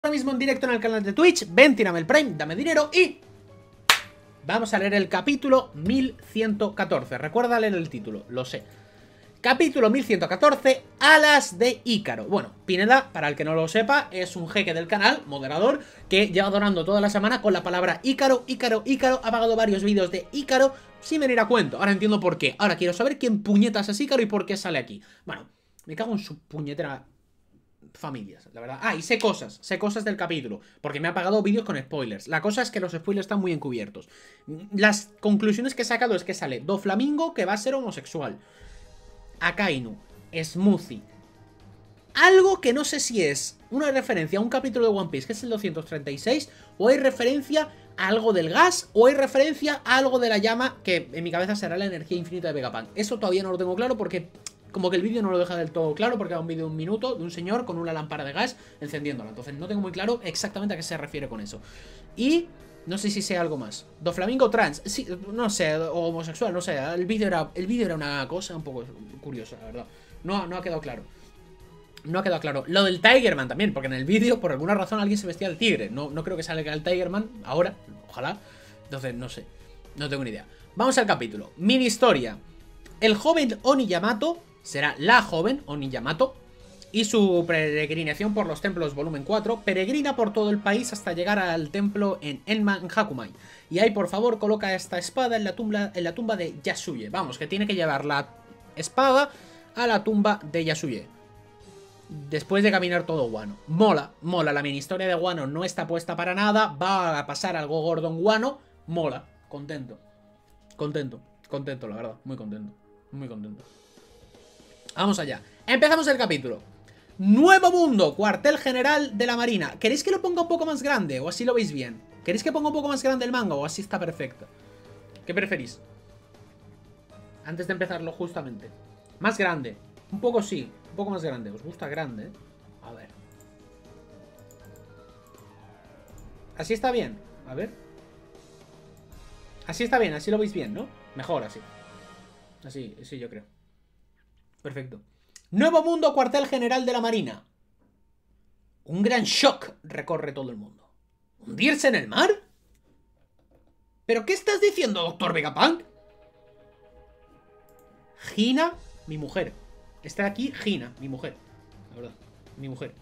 Ahora mismo en directo en el canal de Twitch. Ven, tírame el Prime, dame dinero y... vamos a leer el capítulo 1114. Recuerda leer el título, lo sé. Capítulo 1114, Alas de Ícaro. Bueno, Pineda, para el que no lo sepa, es un jeque del canal, moderador, que lleva donando toda la semana con la palabra Ícaro, Ícaro, Ícaro. Ha pagado varios vídeos de Ícaro sin venir a cuento. Ahora entiendo por qué. Ahora quiero saber quién puñetas es Ícaro y por qué sale aquí. Bueno, me cago en su puñetera... familias, la verdad. Ah, y sé cosas del capítulo, porque me ha pagado vídeos con spoilers. La cosa es que los spoilers están muy encubiertos. Las conclusiones que he sacado es que sale Doflamingo, que va a ser homosexual, Akainu, Smoothie, algo que no sé si es una referencia a un capítulo de One Piece, que es el 236, o hay referencia a algo del gas, o hay referencia a algo de la llama, que en mi cabeza será la energía infinita de Vegapunk. Eso todavía no lo tengo claro porque... como que el vídeo no lo deja del todo claro, porque era un vídeo de 1 minuto de un señor con una lámpara de gas encendiéndola. Entonces no tengo muy claro exactamente a qué se refiere con eso. Y no sé si sea algo más. Doflamingo trans, sí, no sé, o homosexual, no sé. El vídeo era una cosa un poco curiosa, la verdad. No ha quedado claro. No ha quedado claro. Lo del Tigerman también, porque en el vídeo por alguna razón alguien se vestía del tigre. No creo que salga el Tigerman ahora, ojalá. Entonces no sé, no tengo ni idea. Vamos al capítulo. Mini historia. El joven Oni Yamato será la joven Oni Yamato, y su peregrinación por los templos volumen 4. Peregrina por todo el país hasta llegar al templo en Enma, en Hakumai. Y ahí, por favor, coloca esta espada en la tumba de Yasuye. Vamos, que tiene que llevar la espada a la tumba de Yasuye después de caminar todo Wano. Mola, la mini historia de Wano no está puesta para nada. Va a pasar algo gordo en Wano. Mola, contento, la verdad, muy contento. Vamos allá. Empezamos el capítulo. Nuevo mundo, cuartel general de la marina. ¿Queréis que lo ponga un poco más grande o así lo veis bien? ¿Queréis que ponga un poco más grande el manga o así está perfecto? ¿Qué preferís? Antes de empezarlo justamente. Más grande. Un poco sí, un poco más grande. ¿Os gusta grande? A ver. Así está bien. A ver. Así está bien, así lo veis bien, ¿no? Mejor así. Así, sí, yo creo. Perfecto. Nuevo mundo, cuartel general de la marina. Un gran shock recorre todo el mundo. ¿Hundirse en el mar? ¿Pero qué estás diciendo, doctor Vegapunk? Hina, mi mujer. Está aquí Hina, mi mujer. La verdad, mi mujer.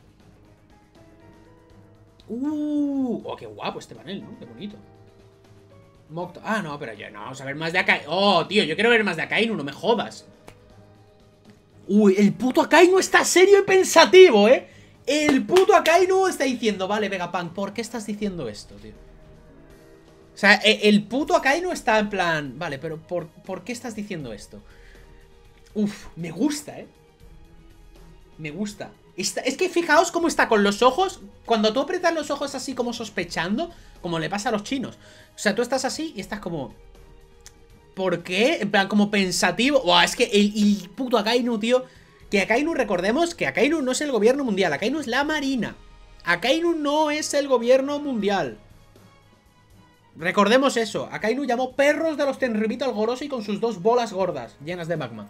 Oh, qué guapo este panel, ¿no? Qué bonito. Ah, no, pero ya no, vamos a ver más de Akainu. Oh, tío, yo quiero ver más de Akainu, no me jodas. Uy, el puto Akainu está serio y pensativo, ¿eh? El puto Akainu está diciendo, vale, Vegapunk, ¿por qué estás diciendo esto, tío? O sea, el puto Akainu está en plan, vale, pero ¿por qué estás diciendo esto? Uf, me gusta, ¿eh? Me gusta. Es que fijaos cómo está con los ojos. Cuando tú aprietas los ojos así como sospechando, como le pasa a los chinos. O sea, tú estás así y estás como... ¿por qué? En plan, como pensativo. Buah, es que el puto Akainu, tío. Que Akainu, recordemos que Akainu no es el gobierno mundial. Akainu es la marina. Akainu no es el gobierno mundial. Recordemos eso. Akainu llamó perros de los Tenryubito al Goroshi con sus 2 bolas gordas llenas de magma.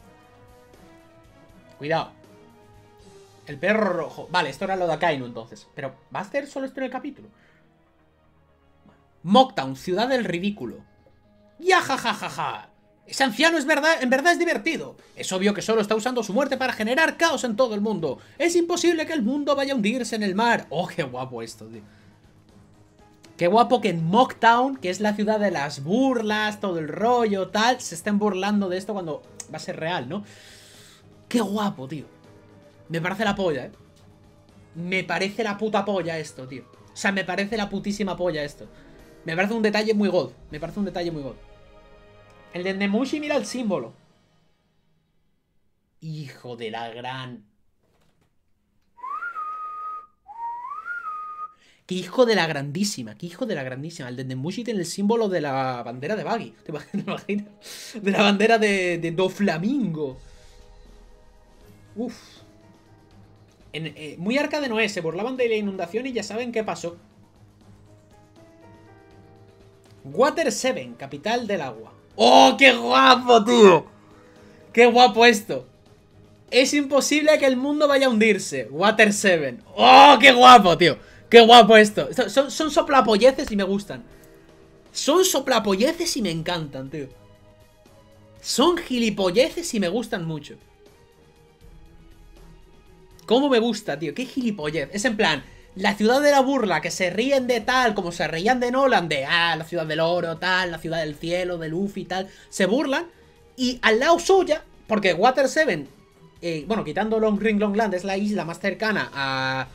Cuidado. El perro rojo. Vale, esto era lo de Akainu entonces. Pero, ¿va a hacer solo esto en el capítulo? Mocktown, ciudad del ridículo. ¡Ya, jajajaja! Ese anciano en verdad es divertido. Es obvio que solo está usando su muerte para generar caos en todo el mundo. Es imposible que el mundo vaya a hundirse en el mar. Oh, qué guapo esto, tío. Qué guapo que en Mocktown, que es la ciudad de las burlas, todo el rollo, tal, se estén burlando de esto cuando va a ser real, ¿no? Qué guapo, tío. Me parece la polla, ¿eh? Me parece la puta polla esto, tío. O sea, me parece la putísima polla esto. Me parece un detalle muy god. Me parece un detalle muy god. El de Nemushi, mira el símbolo. Hijo de la gran... ¡qué hijo de la grandísima! ¡Qué hijo de la grandísima! El de Nemushi tiene el símbolo de la bandera de Buggy. ¿Te imaginas? De la bandera de Doflamingo. Uf. Muy Arca de Noé. Se burlaban de la inundación y ya saben qué pasó. Water 7, capital del agua. ¡Oh, qué guapo, tío! ¡Qué guapo esto! Es imposible que el mundo vaya a hundirse. Water 7. ¡Oh, qué guapo, tío! ¡Qué guapo esto! Son soplapolleces y me gustan. Son soplapolleces y me encantan, tío. Son gilipolleces y me gustan mucho. ¿Cómo me gusta, tío? ¡Qué gilipollez! Es en plan, la ciudad de la burla, que se ríen de tal, como se reían de Nolan, de, la ciudad del oro, tal, la ciudad del cielo, de Luffy, tal. Se burlan. Y al lado suya, porque Water 7, bueno, quitando Long Ring Long Land, es la isla más cercana a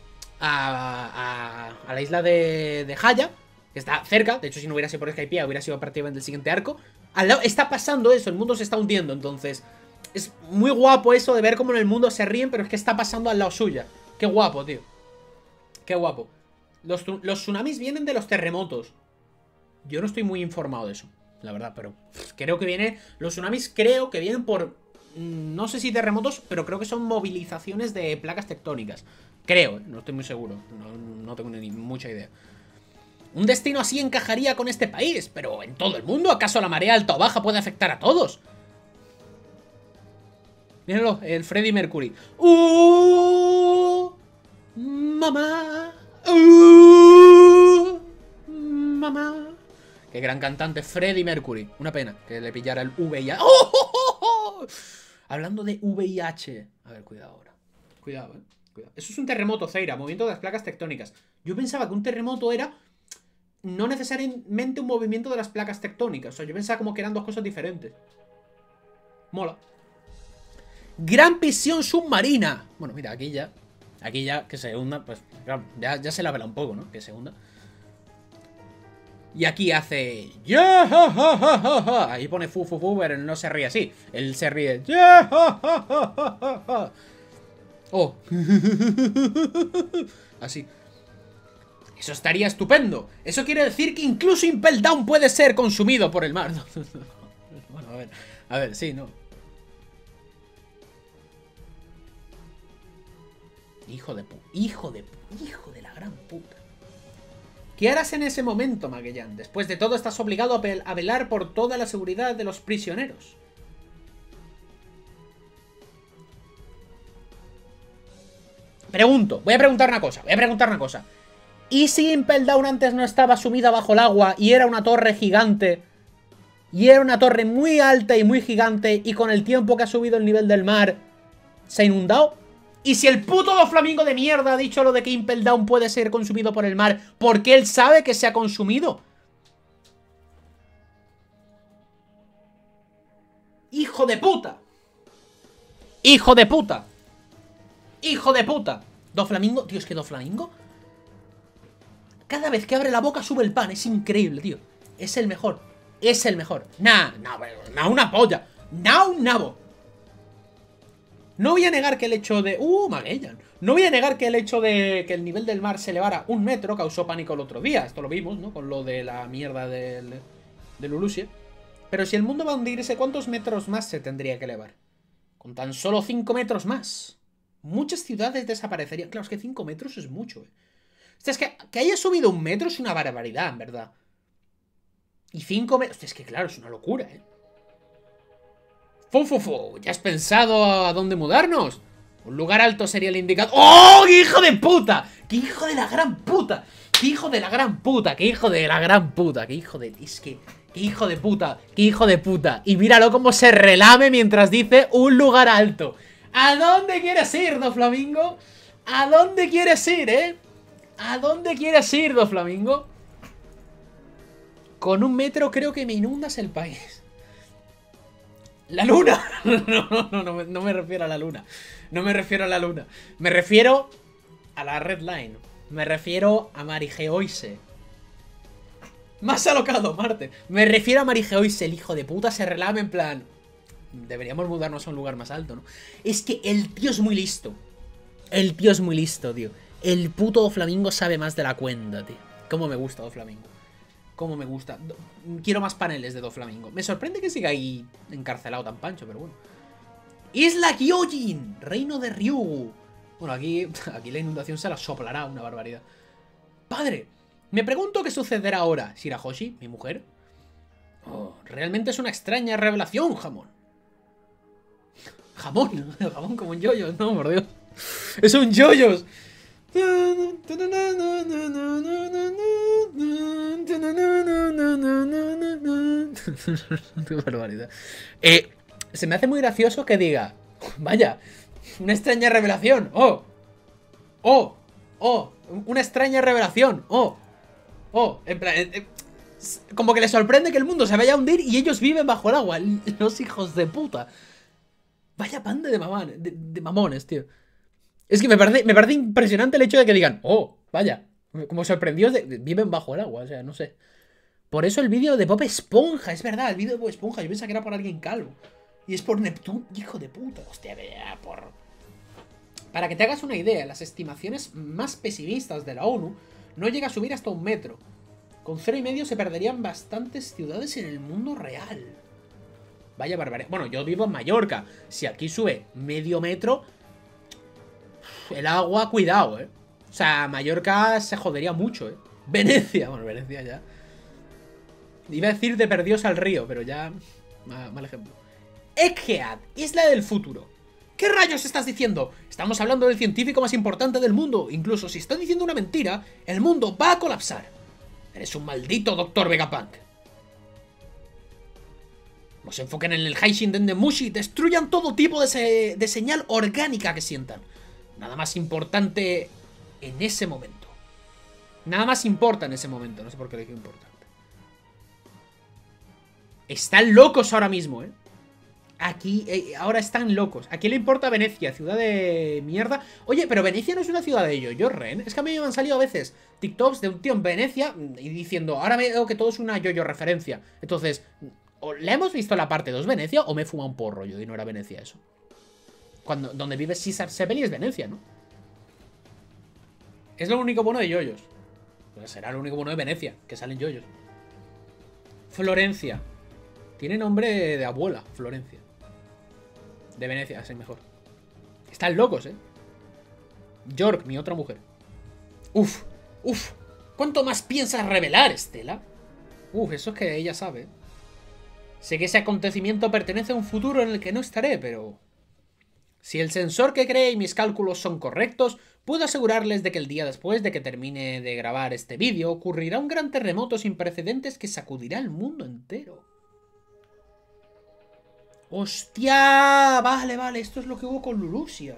la isla de Haya, que está cerca. De hecho, si no hubiera sido por Skypiea, hubiera sido prácticamente el siguiente arco. Al lado está pasando eso, el mundo se está hundiendo. Entonces, es muy guapo eso de ver cómo en el mundo se ríen, pero es que está pasando al lado suya. Qué guapo, tío. Qué guapo. Los tsunamis vienen de los terremotos. Yo no estoy muy informado de eso, la verdad, pero creo que viene... Los tsunamis creo que vienen por... No sé si terremotos, pero creo que son movilizaciones de placas tectónicas. Creo, no estoy muy seguro. No tengo ni mucha idea. Un destino así encajaría con este país, pero ¿en todo el mundo? ¿Acaso la marea alta o baja puede afectar a todos? Mírenlo, el Freddie Mercury. Mamá. Mamá. Qué gran cantante, Freddie Mercury. Una pena que le pillara el VIH. ¡Oh! Hablando de VIH. A ver, cuidado ahora. Cuidado, cuidado. Eso es un terremoto, Zeira. Movimiento de las placas tectónicas. Yo pensaba que un terremoto era... no necesariamente un movimiento de las placas tectónicas. O sea, yo pensaba como que eran dos cosas diferentes. Mola. Gran prisión submarina. Bueno, mira, aquí ya que se hunda, pues ya se la vela un poco, ¿no? Que se hunda. Y aquí hace... ¡Yeah! Ahí pone fu, pero él no se ríe así. Él se ríe... ¡Yeah! ¡Oh! Así. Eso estaría estupendo. Eso quiere decir que incluso Impel Down puede ser consumido por el mar. Bueno, a ver, sí, no. Hijo de la gran puta. ¿Qué harás en ese momento, Magellan? Después de todo estás obligado a velar por toda la seguridad de los prisioneros. Voy a preguntar una cosa. ¿Y si Impel Down antes no estaba sumida bajo el agua y era una torre gigante? Y era una torre muy alta y muy gigante, y con el tiempo que ha subido el nivel del mar se ha inundado. ¿Y si el puto Doflamingo de mierda ha dicho lo de que Impel Down puede ser consumido por el mar porque él sabe que se ha consumido? ¡Hijo de puta! ¡Hijo de puta! ¡Hijo de puta! Doflamingo, tío, es que Doflamingo cada vez que abre la boca sube el pan. Es increíble, tío. Es el mejor. Es el mejor. Nah, una polla. Nah, un nabo. No voy a negar que el hecho de... Magellan. No voy a negar que el hecho de que el nivel del mar se elevara 1 metro causó pánico el otro día. Esto lo vimos, ¿no? Con lo de la mierda del Ulusia. Pero si el mundo va a hundirse, ¿cuántos metros más se tendría que elevar? Con tan solo 5 metros más. Muchas ciudades desaparecerían. Claro, es que 5 metros es mucho, O sea, es que haya subido 1 metro es una barbaridad, en verdad. Y 5 metros... Es que claro, es una locura, ¿Ya has pensado a dónde mudarnos? Un lugar alto sería el indicado. ¡Oh, qué hijo de puta! ¡Qué hijo de la gran puta! ¡Qué hijo de la gran puta! ¡Qué hijo de la gran puta! ¡Qué hijo de... Es que... ¡Qué hijo de puta! ¡Qué hijo de puta! Y míralo cómo se relame mientras dice un lugar alto. ¿A dónde quieres ir, Doflamingo? ¿A dónde quieres ir, ¿A dónde quieres ir, Doflamingo? Con 1 metro creo que me inundas el país. ¡La luna! No me refiero a la luna. No me refiero a la luna. Me refiero a la Red Line. Me refiero a Marigeoise. Más alocado, Marte. Me refiero a Marigeoise. El hijo de puta se relame en plan... Deberíamos mudarnos a un lugar más alto, ¿no? Es que el tío es muy listo. El tío es muy listo, tío. El puto Doflamingo sabe más de la cuenta, tío. Cómo me gusta Doflamingo. Cómo me gusta. Quiero más paneles de Doflamingo. Me sorprende que siga ahí encarcelado tan pancho, pero bueno. Isla Gyojin, reino de Ryugu. Bueno, aquí la inundación se la soplará, una barbaridad. Padre, me pregunto qué sucederá ahora. Shirahoshi, mi mujer. Oh, realmente es una extraña revelación, jamón. Jamón como un yoyos, no, por Dios. Es un yoyos. Qué barbaridad. Se me hace muy gracioso que diga, vaya, una extraña revelación. Oh, oh, oh, una extraña revelación. Oh, oh, en plan, como que les sorprende que el mundo se vaya a hundir y ellos viven bajo el agua. Los hijos de puta. Vaya panda de mamones, tío. Es que me parece impresionante el hecho de que digan, oh, vaya, como sorprendidos de viven bajo el agua, o sea, no sé. Por eso el vídeo de Bob Esponja, es verdad, el vídeo de Bob Esponja, yo pensaba que era por alguien calvo. Y es por Neptuno, hijo de puta. Hostia, vea, por... Para que te hagas una idea, las estimaciones más pesimistas de la ONU no llega a subir hasta 1 metro. Con 0,5 se perderían bastantes ciudades en el mundo real. Vaya barbaridad. Bueno, yo vivo en Mallorca. Si aquí sube medio metro, el agua, cuidado, ¿eh? O sea, Mallorca se jodería mucho, ¿eh? Venecia, bueno, Venecia ya. Iba a decir de perdidos al río, pero ya... Mal ejemplo. Egghead, isla del futuro. ¿Qué rayos estás diciendo? Estamos hablando del científico más importante del mundo. Incluso si estoy diciendo una mentira, el mundo va a colapsar. Eres un maldito Dr. Vegapunk. No se enfoquen en el Haishinden de Mushi. Destruyan todo tipo de señal orgánica que sientan. Nada más importante en ese momento. Nada más importa en ese momento. No sé por qué le digo importante. Están locos ahora mismo, ¿eh? Aquí, ahora están locos. ¿A quién le importa Venecia? Ciudad de mierda. Oye, pero Venecia no es una ciudad de yo-yo, Ren. Es que a mí me han salido a veces TikToks de un tío en Venecia y diciendo, ahora veo que todo es una yo-yo referencia. Entonces, ¿o ¿le hemos visto la parte 2 Venecia o me fuma un porro yo y no era Venecia eso? Donde vive Caesar Sebeli es Venecia, ¿no? Es lo único bueno de yoyos. Pues será lo único bueno de Venecia, que salen yoyos. Florencia. Tiene nombre de abuela, Florencia. De Venecia, así mejor. Están locos, ¿eh? York, mi otra mujer. Uf, uf. ¿Cuánto más piensas revelar, Estela? Uf, eso es que ella sabe. Sé que ese acontecimiento pertenece a un futuro en el que no estaré, pero... Si el sensor que cree y mis cálculos son correctos, puedo asegurarles de que el día después de que termine de grabar este vídeo, ocurrirá un gran terremoto sin precedentes que sacudirá el mundo entero. ¡Hostia! Vale, vale, esto es lo que hubo con Lulusia.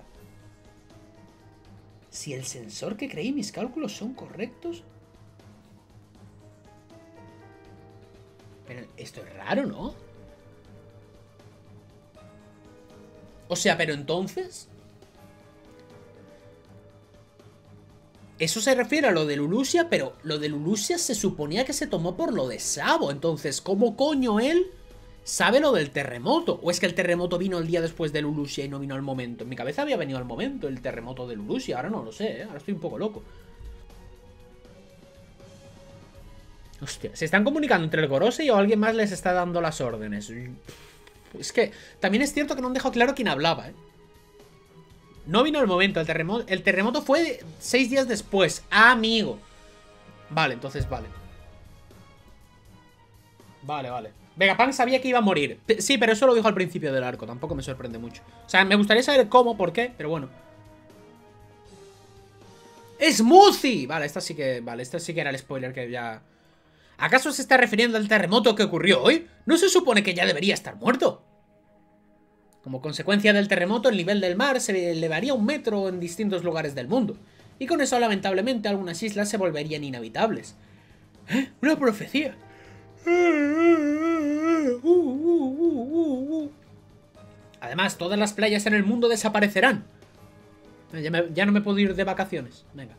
Si el sensor que creí y mis cálculos son correctos... Pero esto es raro, ¿no? O sea, pero entonces... Eso se refiere a lo de Lulusia, pero lo de Lulusia se suponía que se tomó por lo de Sabo. Entonces, ¿cómo coño él sabe lo del terremoto? ¿O es que el terremoto vino el día después de Lulusia y no vino al momento? En mi cabeza había venido al momento el terremoto de Lulusia. Ahora no lo sé, ¿eh? Ahora estoy un poco loco. Hostia, ¿se están comunicando entre el Gorosei o alguien más les está dando las órdenes? Es que también es cierto que no han dejado claro quién hablaba, ¿eh? No vino al momento, el terremoto fue 6 días después. Ah, amigo. Vale, entonces vale. Vale. Vegapunk sabía que iba a morir. Sí, pero eso lo dijo al principio del arco. Tampoco me sorprende mucho. O sea, me gustaría saber cómo, por qué, pero bueno. ¡Smoothie! Vale, esta sí que era el spoiler que ya... ¿Acaso se está refiriendo al terremoto que ocurrió hoy? ¿No se supone que ya debería estar muerto? Como consecuencia del terremoto, el nivel del mar se elevaría 1 metro en distintos lugares del mundo. Y con eso, lamentablemente, algunas islas se volverían inhabitables. ¿Eh? ¡Una profecía! Además, todas las playas en el mundo desaparecerán. Ya no me puedo ir de vacaciones. Venga.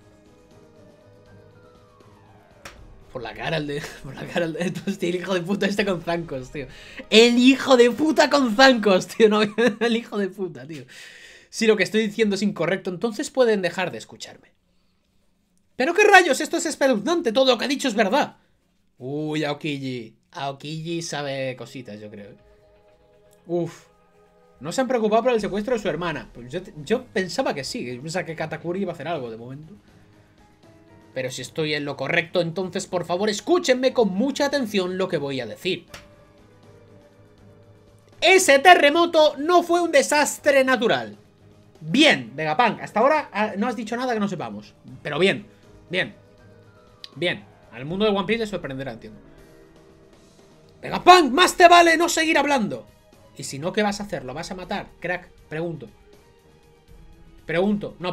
Por la cara el de... Hostia, el hijo de puta este con zancos, tío. El hijo de puta con zancos, tío. No, el hijo de puta, tío. Si lo que estoy diciendo es incorrecto, entonces pueden dejar de escucharme. ¿Pero qué rayos? Esto es espeluznante. Todo lo que ha dicho es verdad. Uy, Aokiji. Aokiji sabe cositas, yo creo. Uf. No se han preocupado por el secuestro de su hermana. Pues yo pensaba que sí. Yo pensaba que Katakuri iba a hacer algo de momento. Pero si estoy en lo correcto, entonces por favor escúchenme con mucha atención lo que voy a decir. Ese terremoto no fue un desastre natural. Bien, Vegapunk. Hasta ahora no has dicho nada que no sepamos. Pero bien, bien. Bien. Al mundo de One Piece le sorprenderá, entiendo. Vegapunk, más te vale no seguir hablando. Y si no, ¿qué vas a hacer? ¿Lo vas a matar? Crack, pregunto. Pregunto.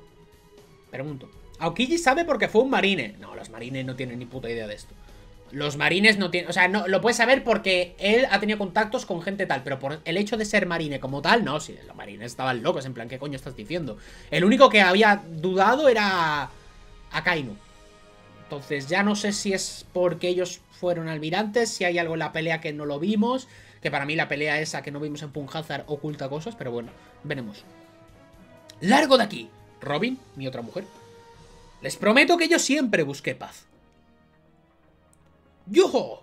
Aokiji sabe porque fue un marine. No, los marines no tienen ni puta idea de esto. Los marines no tienen... O sea, no, lo puede saber porque él ha tenido contactos con gente tal. Pero por el hecho de ser marine como tal, no. Si los marines estaban locos, en plan, ¿qué coño estás diciendo? El único que había dudado era Akainu. Entonces ya no sé si es porque ellos fueron almirantes, si hay algo en la pelea que no lo vimos. Que para mí la pelea esa que no vimos en Punjazar oculta cosas, pero bueno, veremos. ¡Largo de aquí! Robin, mi otra mujer. Les prometo que yo siempre busqué paz. ¡Yo!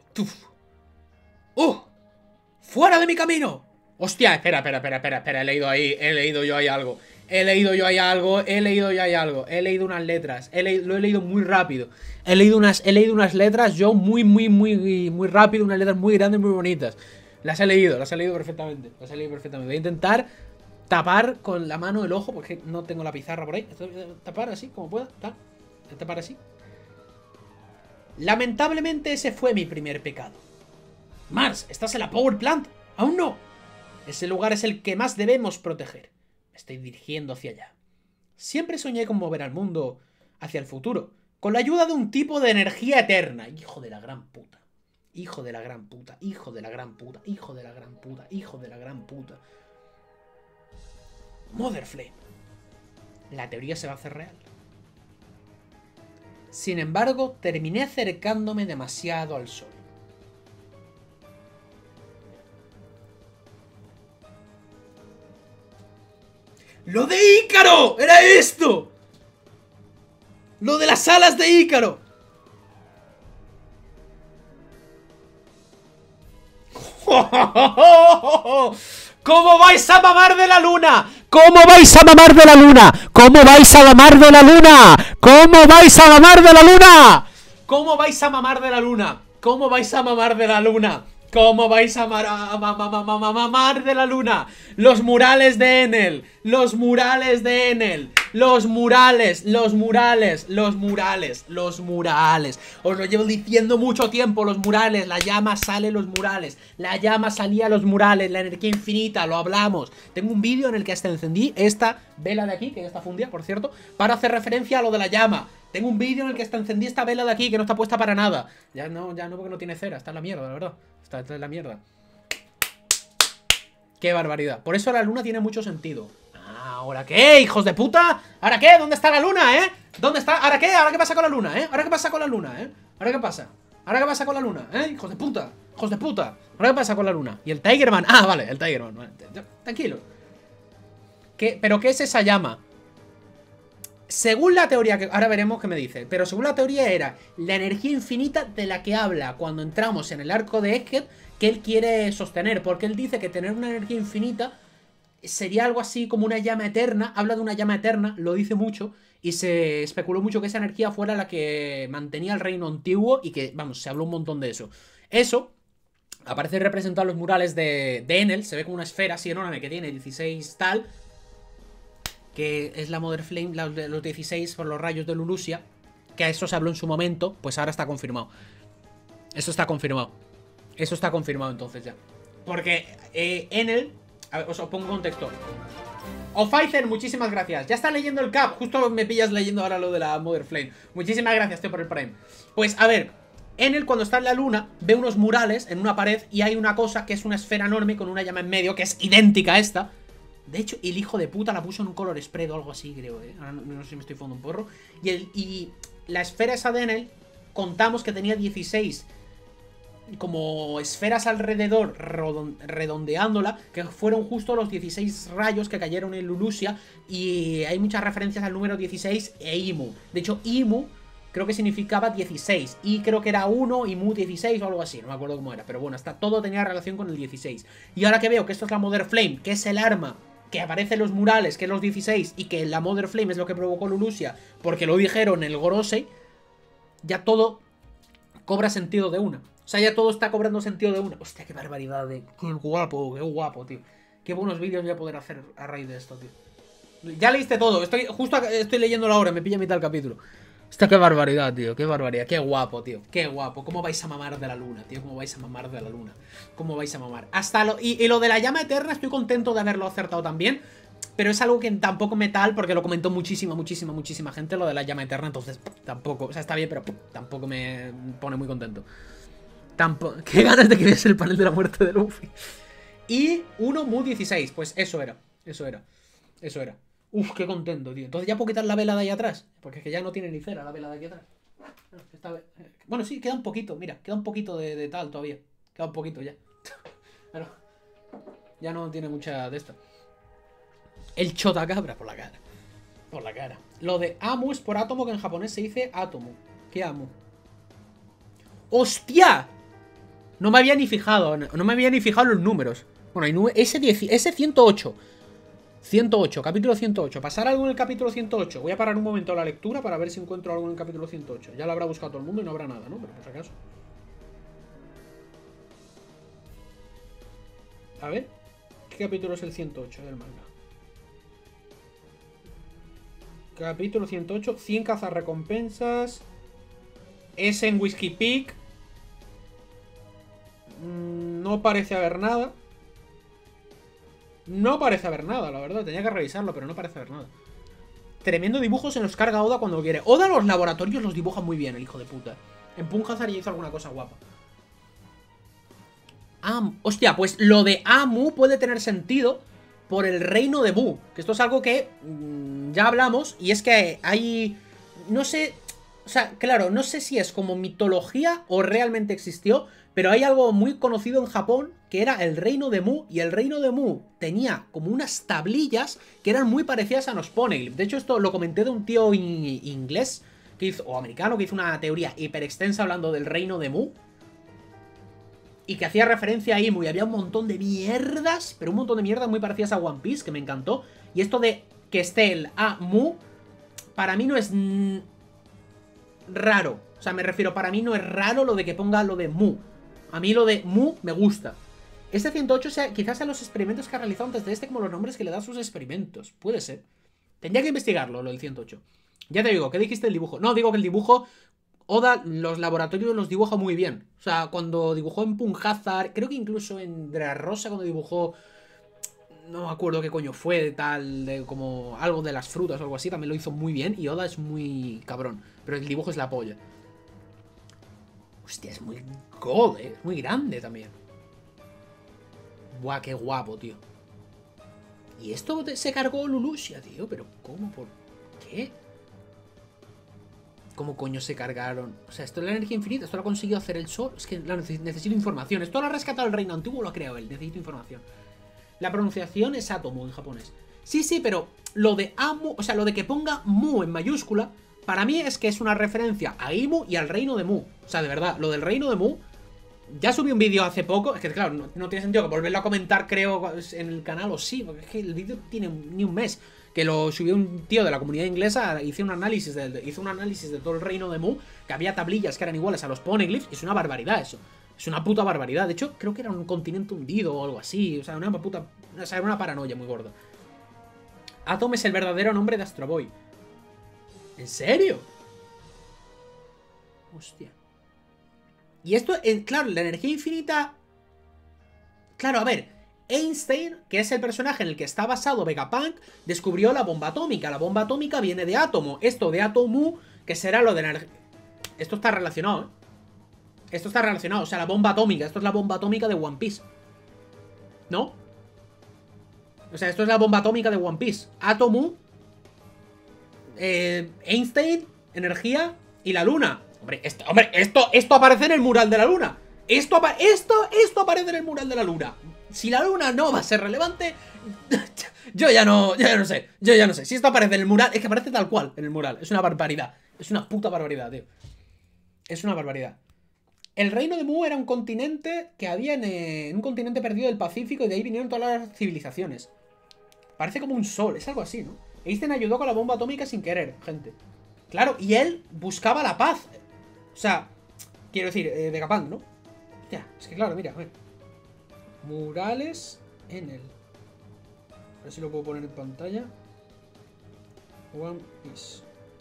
¡Fuera de mi camino! ¡Hostia! Espera. He leído yo ahí algo. He leído unas letras. Lo he leído muy rápido. He leído unas letras yo muy rápido. Unas letras muy grandes, muy bonitas. Las he leído perfectamente. Voy a intentar tapar con la mano el ojo, porque no tengo la pizarra por ahí. Tapar así, como pueda. Tapar así. Lamentablemente ese fue mi primer pecado. Mars, ¿estás en la Power Plant? ¡Aún no! Ese lugar es el que más debemos proteger. Me estoy dirigiendo hacia allá. Siempre soñé con mover al mundo hacia el futuro, con la ayuda de un tipo de energía eterna. Hijo de la gran puta. Mother Flame. La teoría se va a hacer real. Sin embargo, terminé acercándome demasiado al sol. ¡Lo de Ícaro! ¡Era esto! ¡Lo de las alas de Ícaro! ¿Cómo vais a mamar de la luna? ¿Cómo vais a mamar de la luna? ¿Cómo vais a mamar de la luna? ¿Cómo vais a mamar de la luna? ¿Cómo vais a mamar de la luna? ¿Cómo vais a mamar de la luna? ¿Cómo vais a mamar de la luna? Los murales de Enel. Los murales de Enel. Los murales. Os lo llevo diciendo mucho tiempo. Los murales. La llama sale los murales. La llama salía los murales. La energía infinita. Lo hablamos. Tengo un vídeo en el que hasta encendí esta vela de aquí, que ya está fundida, por cierto, para hacer referencia a lo de la llama. Tengo un vídeo en el que hasta encendí esta vela de aquí, que no está puesta para nada. Ya no porque no tiene cera. Está en la mierda, la verdad. Está en la mierda. Qué barbaridad. Por eso la luna tiene mucho sentido. ¿Ahora qué, hijos de puta? ¿Ahora qué? ¿Dónde está la luna, ¿Dónde está? ¿Ahora qué? ¿Ahora qué pasa con la luna, ¿Ahora qué pasa con la luna, ¿Ahora qué pasa? ¿Ahora qué pasa con la luna, Hijos de puta. ¿Ahora qué pasa con la luna? ¿Y el Tigerman? Ah, vale, el Tigerman. Vale. Tranquilo. ¿Pero qué es esa llama? Según la teoría, que ahora veremos qué me dice, pero según la teoría era la energía infinita de la que habla cuando entramos en el arco de Egghead, que él quiere sostener, porque él dice que tener una energía infinita sería algo así como una llama eterna. Habla de una llama eterna, lo dice mucho, y se especuló mucho que esa energía fuera la que mantenía el reino antiguo, y que, vamos, se habló un montón de eso. Eso aparece representado en los murales de Enel, se ve como una esfera así enorme que tiene 16 tal, que es la Mother Flame, los 16 por los rayos de Lulusia, que a eso se habló en su momento, pues ahora está confirmado. Eso está confirmado entonces ya. Porque Enel, a ver, os pongo en contexto. O'Phyther, muchísimas gracias. Ya está leyendo el cap, justo me pillas leyendo ahora lo de la Mother Flame. Muchísimas gracias, tío, por el Prime. Pues a ver, Enel cuando está en la luna ve unos murales en una pared y hay una cosa que es una esfera enorme con una llama en medio, que es idéntica a esta. De hecho, el hijo de puta la puso en un color spread o algo así, creo, Ahora no sé si me estoy fumando un porro. Y la esfera esa de Enel, contamos que tenía 16 como esferas alrededor, redondeándola, que fueron justo los 16 rayos que cayeron en Lulusia. Y hay muchas referencias al número 16 e Imu. De hecho, Imu creo que significaba 16. Y creo que era 1, Imu 16 o algo así. No me acuerdo cómo era. Pero bueno, todo tenía relación con el 16. Y ahora que veo que esto es la Mother Flame, que es el arma que aparece en los murales, que es los 16, y que la Mother Flame es lo que provocó Lulusia, porque lo dijeron en el Gorosei, ya todo cobra sentido de una. O sea, ya todo está cobrando sentido de una. Hostia, qué barbaridad, qué guapo, tío. Qué buenos vídeos voy a poder hacer a raíz de esto, tío. Ya leíste todo. Estoy leyéndolo ahora. Me pilla a mitad del capítulo. Esta qué barbaridad, tío. Qué barbaridad. Qué guapo, tío. Qué guapo. ¿Cómo vais a mamar de la luna, tío? ¿Cómo vais a mamar de la luna? ¿Cómo vais a mamar? Y lo de la llama eterna, estoy contento de haberlo acertado también. Pero es algo que tampoco me tal, porque lo comentó muchísima gente, lo de la llama eterna. Entonces, tampoco. O sea, está bien, pero tampoco me pone muy contento. Tampoco. Qué ganas de que veas el panel de la muerte de Luffy. Y 1 Mu 16. Pues eso era. Eso era. Eso era. Uf, qué contento, tío. Entonces ya puedo quitar la vela de ahí atrás. Porque es que ya no tiene ni cera la vela de aquí atrás. Bueno, sí, queda un poquito. Mira, queda un poquito de tal todavía. Queda un poquito ya. Pero ya no tiene mucha de esto. El chotacabra por la cara. Por la cara. Lo de Amu es por átomo, que en japonés se dice átomo. ¿Qué Amu? ¡Hostia! No me había ni fijado. No me había ni fijado los números. Bueno, ese 108. 108, capítulo 108. ¿Pasar algo en el capítulo 108? Voy a parar un momento la lectura para ver si encuentro algo en el capítulo 108. Ya lo habrá buscado todo el mundo y no habrá nada, ¿no? Pero por si acaso. A ver. ¿Qué capítulo es el 108 del manga? Capítulo 108. 100 cazarrecompensas. Es en Whiskey Peak. No parece haber nada. No parece haber nada, la verdad. Tenía que revisarlo, pero no parece haber nada. Tremendo dibujo, se nos carga Oda cuando quiere. Oda los laboratorios los dibuja muy bien, el hijo de puta. En Punjazar ya hizo alguna cosa guapa. Hostia, pues lo de Amu puede tener sentido por el reino de Mu. Que esto es algo que ya hablamos. Y es que hay... No sé... O sea, claro, no sé si es como mitología o realmente existió, pero hay algo muy conocido en Japón que era el reino de Mu, y el reino de Mu tenía como unas tablillas que eran muy parecidas a los Poneglyph. De hecho, esto lo comenté de un tío inglés que hizo, o americano, que hizo una teoría hiper extensa hablando del reino de Mu, y que hacía referencia a Imu, y había un montón de mierdas, pero un montón de mierdas muy parecidas a One Piece, que me encantó. Y esto de que esté el Amu, para mí no es... raro. O sea, me refiero, para mí no es raro lo de que ponga lo de Mu. A mí lo de Mu me gusta. Este 108 quizás sean los experimentos que ha realizado antes de este, como los nombres que le da a sus experimentos. Puede ser. Tendría que investigarlo, lo del 108. Ya te digo, ¿qué dijiste del dibujo? No, digo que el dibujo... Oda, los laboratorios los dibuja muy bien. O sea, cuando dibujó en Punjazar, creo que incluso en Dressrosa, cuando dibujó... No me acuerdo qué coño fue, de tal, de como algo de las frutas o algo así, también lo hizo muy bien. Y Oda es muy cabrón, pero el dibujo es la polla. Hostia, es muy god, es muy grande también. Buah, qué guapo, tío. Y esto se cargó Lulusia, tío. Pero ¿cómo? ¿Por qué? ¿Cómo coño se cargaron? O sea, esto es la energía infinita. Esto lo ha conseguido hacer el Sol. Es que necesito información. Esto lo ha rescatado el reino antiguo, lo ha creado él. Necesito información. La pronunciación es átomo en japonés. Sí, sí, pero lo de Amu, o sea, lo de que ponga Mu en mayúscula, para mí es que es una referencia a Imu y al reino de Mu. O sea, de verdad, lo del reino de Mu... Ya subí un vídeo hace poco. Es que claro, no tiene sentido que volverlo a comentar, creo, en el canal, o sí, porque es que el vídeo tiene ni un mes. Que lo subió un tío de la comunidad inglesa. Hizo un análisis de todo el reino de Mu, que había tablillas que eran iguales a los Poneglyphs. Y es una barbaridad eso. Es una puta barbaridad. De hecho, creo que era un continente hundido o algo así. O sea, una puta... O sea, era una paranoia muy gorda. Atom es el verdadero nombre de Astro Boy. ¿En serio? Hostia. Y esto, claro, la energía infinita... Claro, a ver, Einstein, que es el personaje en el que está basado Vegapunk, descubrió la bomba atómica. La bomba atómica viene de átomo. Esto de átomo, que será lo de la energía... Esto está relacionado, ¿eh? Esto está relacionado, o sea, la bomba atómica. Esto es la bomba atómica de One Piece, ¿no? O sea, esto es la bomba atómica de One Piece. Átomo, Einstein, energía y la luna. Hombre, esto aparece en el mural de la luna. Esto aparece en el mural de la luna. Si la luna no va a ser relevante, yo ya no sé. Yo ya no sé. Si esto aparece en el mural, es que aparece tal cual en el mural. Es una barbaridad. Es una puta barbaridad, tío. Es una barbaridad. El reino de Mu era un continente que había en un continente perdido del Pacífico, y de ahí vinieron todas las civilizaciones. Parece como un sol, es algo así, ¿no? Einstein ayudó con la bomba atómica sin querer, gente. Claro, y él buscaba la paz. O sea, quiero decir, Vegapunk, ¿no? Ya, es que claro, mira, a ver. Murales en él. A ver si lo puedo poner en pantalla. One Piece.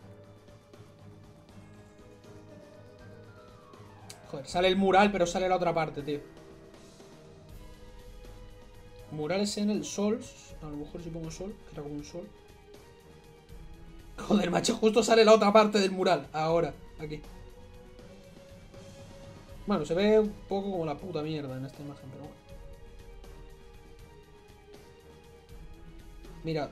Joder, sale el mural, pero sale la otra parte, tío. Murales en el sol. A lo mejor si pongo sol, que era como un sol. Joder, macho, justo sale la otra parte del mural. Ahora, aquí. Bueno, se ve un poco como la puta mierda en esta imagen, pero bueno. Mira.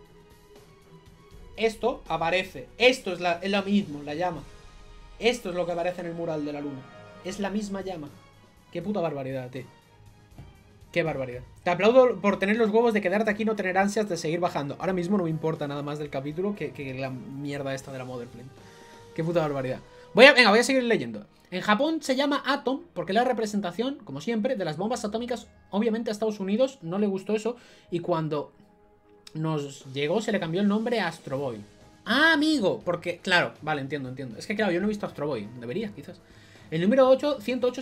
Esto aparece. Esto es lo mismo, la llama. Esto es lo que aparece en el mural de la luna. Es la misma llama. Qué puta barbaridad, tío. Qué barbaridad. Te aplaudo por tener los huevos de quedarte aquí y no tener ansias de seguir bajando. Ahora mismo no me importa nada más del capítulo que la mierda esta de la Mother Flame. Qué puta barbaridad. Venga, voy a seguir leyendo. En Japón se llama Atom porque la representación, como siempre, de las bombas atómicas. Obviamente a Estados Unidos no le gustó eso. Y cuando nos llegó se le cambió el nombre a Astro Boy. Ah, amigo, porque, claro, vale, entiendo. Es que claro, yo no he visto Astro Boy. Debería, quizás. El número 108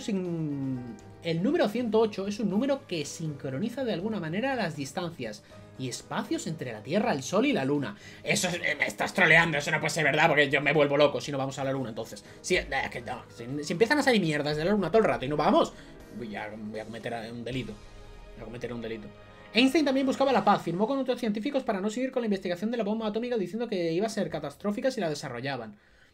es un número que sincroniza de alguna manera las distancias y espacios entre la Tierra, el Sol y la Luna. Eso me estás troleando, eso no puede ser verdad, porque yo me vuelvo loco si no vamos a la Luna, entonces. Si empiezan a salir mierdas de la Luna todo el rato y no vamos, voy a cometer un delito. Einstein también buscaba la paz, firmó con otros científicos para no seguir con la investigación de la bomba atómica diciendo que iba a ser catastrófica si la desarrollaban.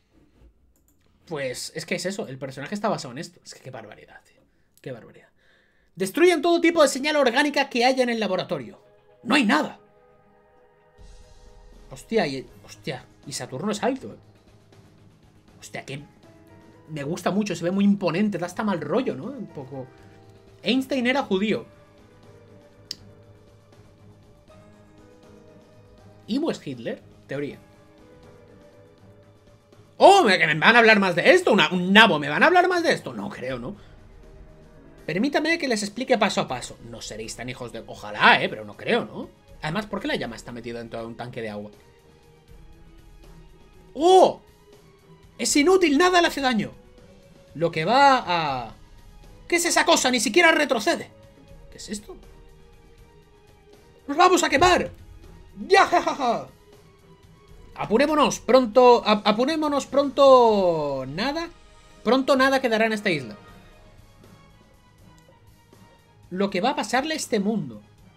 Pues es que es eso, el personaje está basado en esto. Es que qué barbaridad, tío. Qué barbaridad. Destruyen todo tipo de señal orgánica que haya en el laboratorio. No hay nada. Hostia, y Saturno es alto, Hostia, que me gusta mucho, se ve muy imponente, da hasta mal rollo, ¿no? Un poco. Einstein era judío. ¿Imo es Hitler? Teoría. ¡Oh! ¿Que me van a hablar más de esto? ¿Un nabo? ¿Me van a hablar más de esto? No creo, ¿no? Permítame que les explique paso a paso. No seréis tan hijos de... Ojalá, pero no creo, ¿no? Además, ¿por qué la llama está metida dentro de un tanque de agua? ¡Oh! Es inútil, nada le hace daño. Lo que va a... ¿Qué es esa cosa? Ni siquiera retrocede. ¿Qué es esto? ¡Nos vamos a quemar! ¡Ya, jajaja! Apurémonos pronto. Apurémonos pronto. Nada. Pronto nada quedará en esta isla. Lo que va a pasarle a este mundo.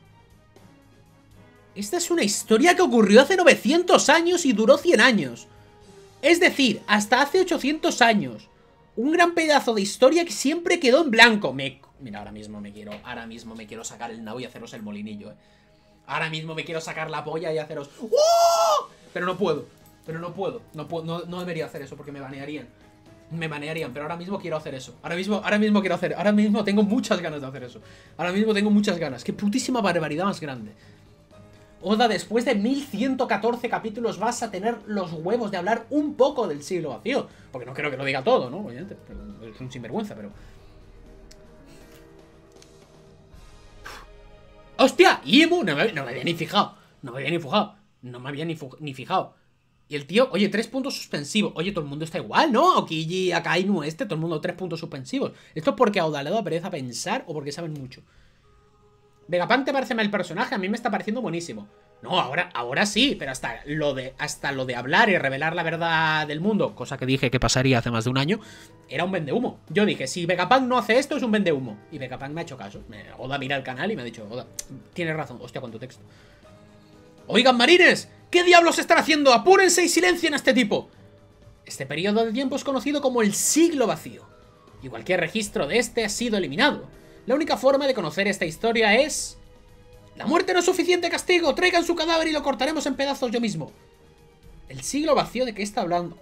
Esta es una historia que ocurrió hace 900 años y duró 100 años. Es decir, hasta hace 800 años. Un gran pedazo de historia que siempre quedó en blanco. Mira, ahora mismo me quiero sacar el nabo y haceros el molinillo, Ahora mismo me quiero sacar la polla y haceros... ¡Oh! Pero no puedo. No debería hacer eso porque me banearían. Pero ahora mismo quiero hacer eso. Ahora mismo tengo muchas ganas de hacer eso. Qué putísima barbaridad más grande. Oda, después de 1114 capítulos vas a tener los huevos de hablar un poco del siglo vacío. Porque no creo que lo diga todo, ¿no? Obviamente. Es un sinvergüenza, pero... ¡Hostia! Imu, no me había ni fijado. No me había ni fijado. Y el tío, oye, 3 puntos suspensivos. Oye, todo el mundo está igual, ¿no? Okiji, Akainu, todo el mundo 3 puntos suspensivos. ¿Esto es porque a Oda le da pereza pensar o porque saben mucho? Vegapunk te parece mal el personaje, a mí me está pareciendo buenísimo. No, ahora sí, pero hasta lo de hablar y revelar la verdad del mundo, cosa que dije que pasaría hace más de un año, era un vendehumo. Yo dije, si Vegapunk no hace esto, es un vendehumo. Y Vegapunk me ha hecho caso. Oda mira el canal y me ha dicho, Oda, tienes razón. Hostia, cuánto texto. Oigan, marines, ¿qué diablos están haciendo? Apúrense y silencien a este tipo. Este periodo de tiempo es conocido como el siglo vacío. Y cualquier registro de este ha sido eliminado. La única forma de conocer esta historia es... La muerte no es suficiente castigo. Traigan su cadáver y lo cortaremos en pedazos yo mismo. ¿El siglo vacío de qué está hablando?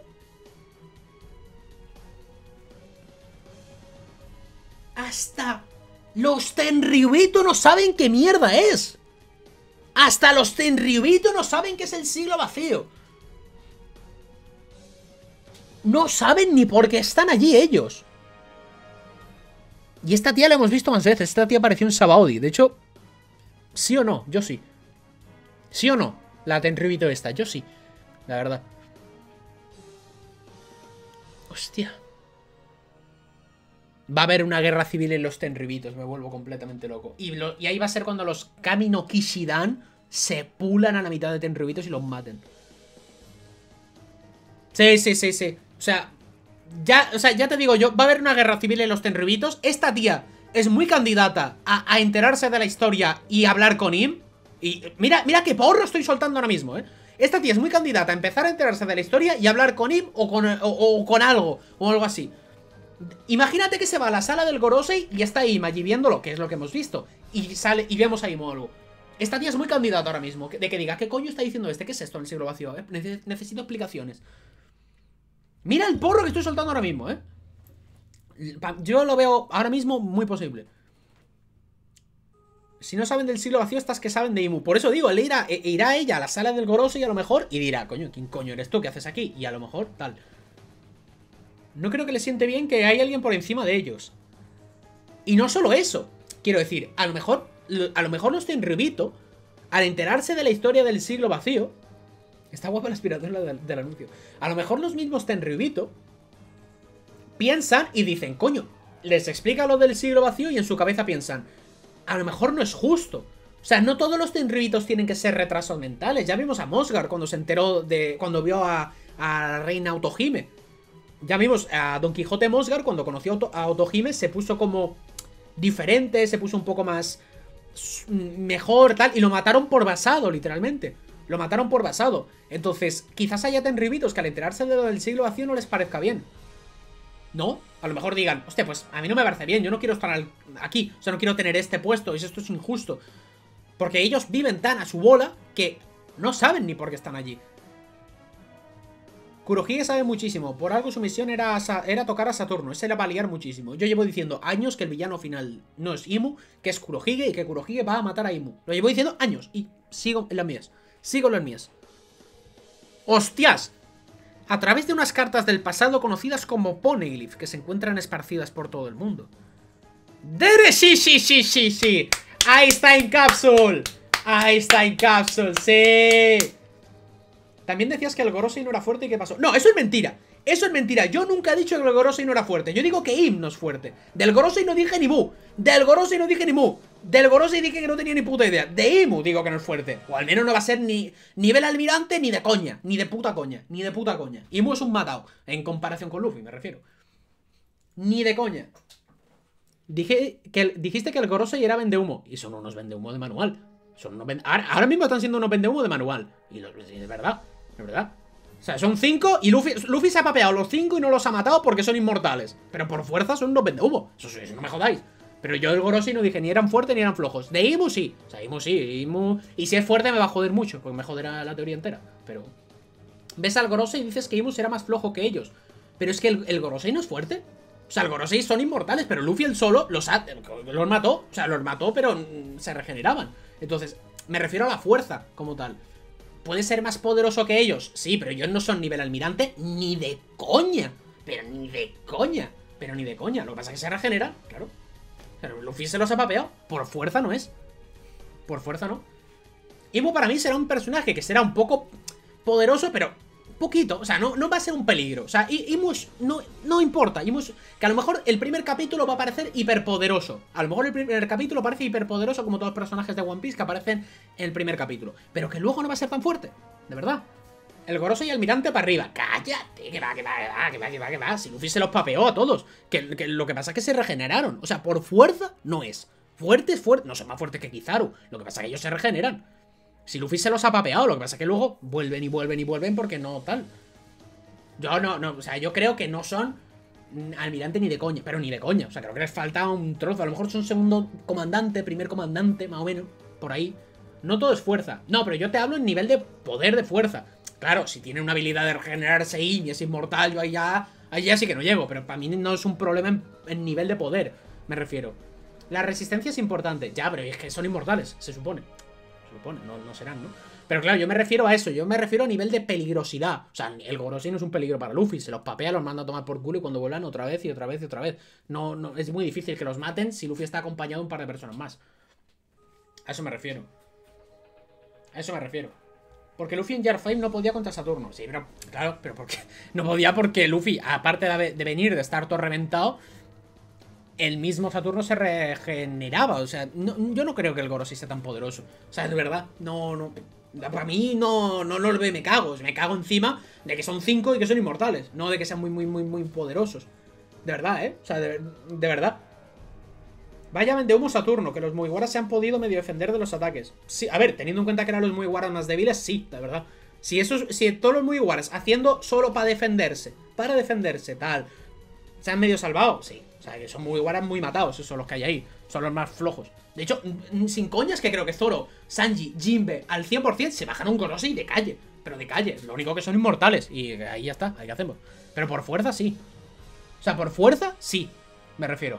Hasta los Tenryubito no saben qué mierda es. Hasta los Tenryubito no saben qué es el siglo vacío. No saben ni por qué están allí ellos. Y esta tía la hemos visto más veces. Esta tía pareció un Sabaody. De hecho, ¿sí o no? Yo sí. ¿Sí o no? La Tenryubito esta. Yo sí. La verdad. Hostia. Va a haber una guerra civil en los Tenryubitos. Me vuelvo completamente loco. Y ahí va a ser cuando los Kami no Kishidan se pulan a la mitad de Tenryubitos y los maten. Sí, sí, sí, sí. O sea, ya te digo yo, va a haber una guerra civil en los Tenryubitos. Esta tía es muy candidata a enterarse de la historia y hablar con Im. Y mira qué porro estoy soltando ahora mismo, Esta tía es muy candidata a empezar a enterarse de la historia y hablar con Im o con algo, o algo así. Imagínate que se va a la sala del Gorosei y está Im allí viéndolo, que es lo que hemos visto. Y sale y vemos a Im o algo. Esta tía es muy candidata ahora mismo, de que diga, ¿qué coño está diciendo este? ¿Qué es esto en el siglo vacío? Necesito explicaciones. Mira el porro que estoy soltando ahora mismo, Yo lo veo ahora mismo muy posible. Si no saben del siglo vacío, estas que saben de Imu. Por eso digo, irá ella a la sala del Gorosei y a lo mejor y dirá, coño, ¿quién coño eres tú? ¿Qué haces aquí? Y a lo mejor, tal. No creo que le siente bien que hay alguien por encima de ellos. Y no solo eso. Quiero decir, a lo mejor los Tenryubito, al enterarse de la historia del siglo vacío... Está guapa la aspiradora del anuncio. A lo mejor los mismos Tenryubito piensan y dicen, coño, les explica lo del siglo vacío y en su cabeza piensan, a lo mejor no es justo. O sea, no todos los Tenryubitos tienen que ser retrasos mentales. Ya vimos a Mosgar cuando se enteró de... Cuando vio a la reina Otohime. Ya vimos a Don Quijote Mosgar cuando conoció a Otohime, se puso como diferente, se puso un poco más mejor, tal, y lo mataron por basado, literalmente. Lo mataron por basado. Entonces, quizás haya Tenryubitos que al enterarse de lo del siglo vacío no les parezca bien. ¿No? A lo mejor digan, hostia, pues a mí no me parece bien, yo no quiero estar aquí, o sea, no quiero tener este puesto, y esto es injusto. Porque ellos viven tan a su bola que no saben ni por qué están allí. Kurohige sabe muchísimo, por algo su misión era tocar a Saturno, ese le va a liar muchísimo. Yo llevo diciendo años que el villano final no es Imu, que es Kurohige y que Kurohige va a matar a Imu. Lo llevo diciendo años y sigo en las mías. Sigo en las mías. ¡Hostias! A través de unas cartas del pasado conocidas como Poneglyph, que se encuentran esparcidas por todo el mundo. ¡Dere! ¡Sí, sí, sí, sí, sí! ¡Ahí está en Capsule! ¡Ahí está en Capsule! ¡Sí! También decías que el Gorosei no era fuerte y ¿qué pasó? No, eso es mentira. Eso es mentira. Yo nunca he dicho que el Gorosei no era fuerte. Yo digo que Im no es fuerte. Del Gorosei no dije ni mu. Del Gorosei no dije ni mu. Del Gorosei dije que no tenía ni puta idea. De Imu digo que no es fuerte. O al menos no va a ser ni nivel almirante ni de coña. Ni de puta coña. Ni de puta coña. Imu es un matao. En comparación con Luffy, me refiero. Ni de coña. Dijiste que el Gorosei era vendehumo. Y son unos vendehumo de manual. Son unos ahora mismo están siendo unos vendehumo de manual. Y es verdad. Es verdad. O sea, son 5 y Luffy se ha papeado los 5 y no los ha matado porque son inmortales. Pero por fuerza son unos vendehumo. Eso no me jodáis. Pero yo del Gorosei no dije ni eran fuertes ni eran flojos. De Imu sí. O sea, Imu sí. Imu... Y si es fuerte me va a joder mucho. Porque me joderá la teoría entera. Pero... Ves al Gorosei y dices que Imu será más flojo que ellos. Pero es que el Gorosei no es fuerte. O sea, el Gorosei son inmortales. Pero Luffy el solo los mató. O sea, los mató pero se regeneraban. Entonces, me refiero a la fuerza como tal. ¿Puede ser más poderoso que ellos? Sí, pero ellos no son nivel almirante ni de coña. Pero ni de coña. Pero ni de coña. Lo que pasa es que se regeneran, claro. Pero Luffy se los ha papeado. Por fuerza no es. Por fuerza no. Imu para mí será un personaje que será un poco poderoso, pero poquito. O sea, no va a ser un peligro. O sea, Imu no importa. Imu que a lo mejor el primer capítulo va a parecer hiperpoderoso. A lo mejor el primer capítulo parece hiperpoderoso como todos los personajes de One Piece que aparecen en el primer capítulo. Pero que luego no va a ser tan fuerte. De verdad. El Gorosei y Almirante para arriba. ¡Cállate! Que va. Si Luffy se los papeó a todos. Que lo que pasa es que se regeneraron. O sea, por fuerza no es. Fuerte es fuerte. No son más fuertes que Kizaru. Lo que pasa es que ellos se regeneran. Si Luffy se los ha papeado, lo que pasa es que luego vuelven y vuelven y vuelven porque no tal. Yo no, o sea, yo creo que no son almirante ni de coña, pero ni de coña. O sea, creo que les falta un trozo. A lo mejor son segundo comandante, primer comandante, más o menos, por ahí. No todo es fuerza. No, pero yo te hablo en nivel de poder de fuerza. Claro, si tiene una habilidad de regenerarse y es inmortal, yo ahí ya sí que no llego. Pero para mí no es un problema en nivel de poder, me refiero. La resistencia es importante. Ya, pero es que son inmortales, se supone. No serán, ¿no? Pero claro, yo me refiero a eso. Yo me refiero a nivel de peligrosidad. O sea, el Gorosei no es un peligro para Luffy. Se los papea, los manda a tomar por culo y cuando vuelan otra vez y otra vez y otra vez. No, es muy difícil que los maten si Luffy está acompañado de un par de personas más. A eso me refiero. A eso me refiero. Porque Luffy en Gear 5 no podía contra Saturno. Sí, pero claro, pero porque no podía porque Luffy, aparte de venir, de estar todo reventado, el mismo Saturno se regeneraba. O sea, yo no creo que el Gorosei sea tan poderoso. O sea, de verdad, no. Para mí no lo ve, me cago encima de que son 5 y que son inmortales. No de que sean muy poderosos. De verdad, O sea, de verdad. Vaya de humo Saturno, que los Mugiwaras se han podido medio defender de los ataques. Sí, a ver, teniendo en cuenta que eran los Mugiwaras más débiles, sí, de verdad. Si todos los Mugiwaras haciendo solo para defenderse, tal, se han medio salvado, sí. O sea, que son Mugiwaras muy matados, esos son los que hay ahí. Son los más flojos. De hecho, sin coñas, que creo que Zoro, Sanji, Jinbe, al 100% se bajan a un Gorosei de calle. Pero de calle, lo único que son inmortales. Y ahí ya está, ahí que hacemos. Pero por fuerza, sí. O sea, por fuerza, sí, me refiero.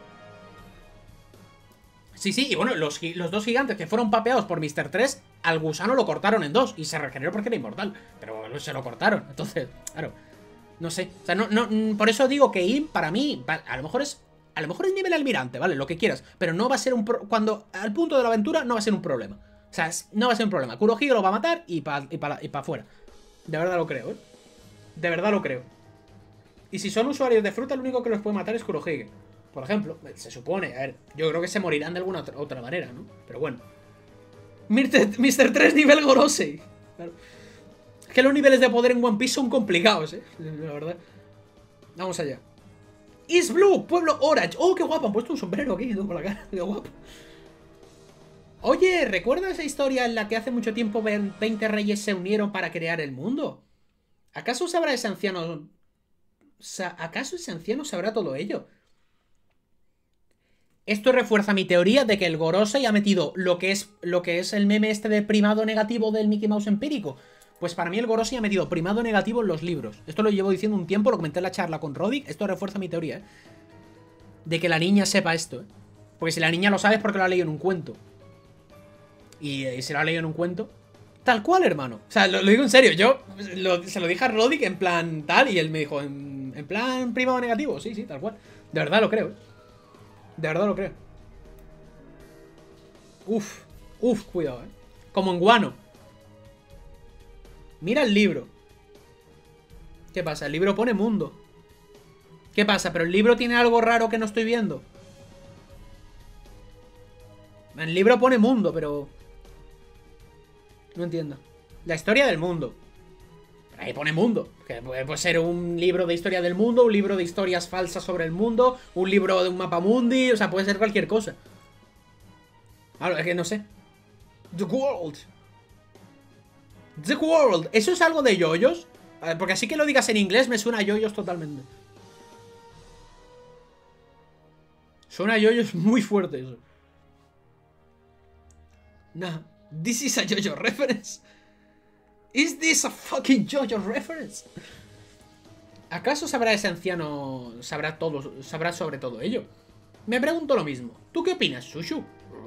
Sí, y bueno, los dos gigantes que fueron papeados por Mr. 3, al gusano lo cortaron en 2 y se regeneró porque era inmortal. Pero se lo cortaron, entonces, claro. No sé, o sea, por eso digo que Im, para mí, a lo mejor es nivel almirante, ¿vale? Lo que quieras. Pero no va a ser cuando al punto de la aventura no va a ser un problema. O sea, no va a ser un problema. Kurohige lo va a matar y para afuera. De verdad lo creo, De verdad lo creo. Y si son usuarios de fruta, lo único que los puede matar es Kurohige. Por ejemplo, se supone, a ver, yo creo que se morirán de alguna otra manera, ¿no? Pero bueno. Mr. 3 nivel Gorosei. Claro. Es que los niveles de poder en One Piece son complicados, la verdad. Vamos allá. East Blue, pueblo Orange. Oh, qué guapo, han puesto un sombrero aquí, ¿no? Por la cara, qué guapo. Oye, ¿recuerdas esa historia en la que hace mucho tiempo 20 reyes se unieron para crear el mundo? ¿Acaso sabrá ese anciano? ¿Acaso ese anciano sabrá todo ello? Esto refuerza mi teoría de que el Gorosei ha metido lo que es el meme este de primado negativo del Mickey Mouse empírico. Pues para mí el Gorosei ha metido primado negativo en los libros. Esto lo llevo diciendo un tiempo, lo comenté en la charla con Rodic. Esto refuerza mi teoría, de que la niña sepa esto, Porque si la niña lo sabe es porque lo ha leído en un cuento. Y se lo ha leído en un cuento. Tal cual, hermano. O sea, lo digo en serio. Yo se lo dije a Rodic en plan tal y él me dijo, en plan primado negativo. Sí, tal cual. De verdad lo creo, De verdad lo creo. Uf, cuidado, Como en Guano. Mira el libro. ¿Qué pasa? El libro pone mundo. ¿Qué pasa? Pero el libro tiene algo raro que no estoy viendo. El libro pone mundo, pero... No entiendo. La historia del mundo. Ahí pone mundo. Que puede ser un libro de historia del mundo, un libro de historias falsas sobre el mundo, un libro de un mapa mundi, o sea, puede ser cualquier cosa. Ahora, es que no sé. The World. The World. ¿Eso es algo de yoyos? Porque así que lo digas en inglés me suena a yoyos totalmente. Suena a yoyos muy fuerte eso. Nah. This is a yoyo reference. Is this a fucking yoyo reference? ¿Acaso sabrá ese anciano? Sabrá sobre todo ello. Me pregunto lo mismo. ¿Tú qué opinas, Shushu?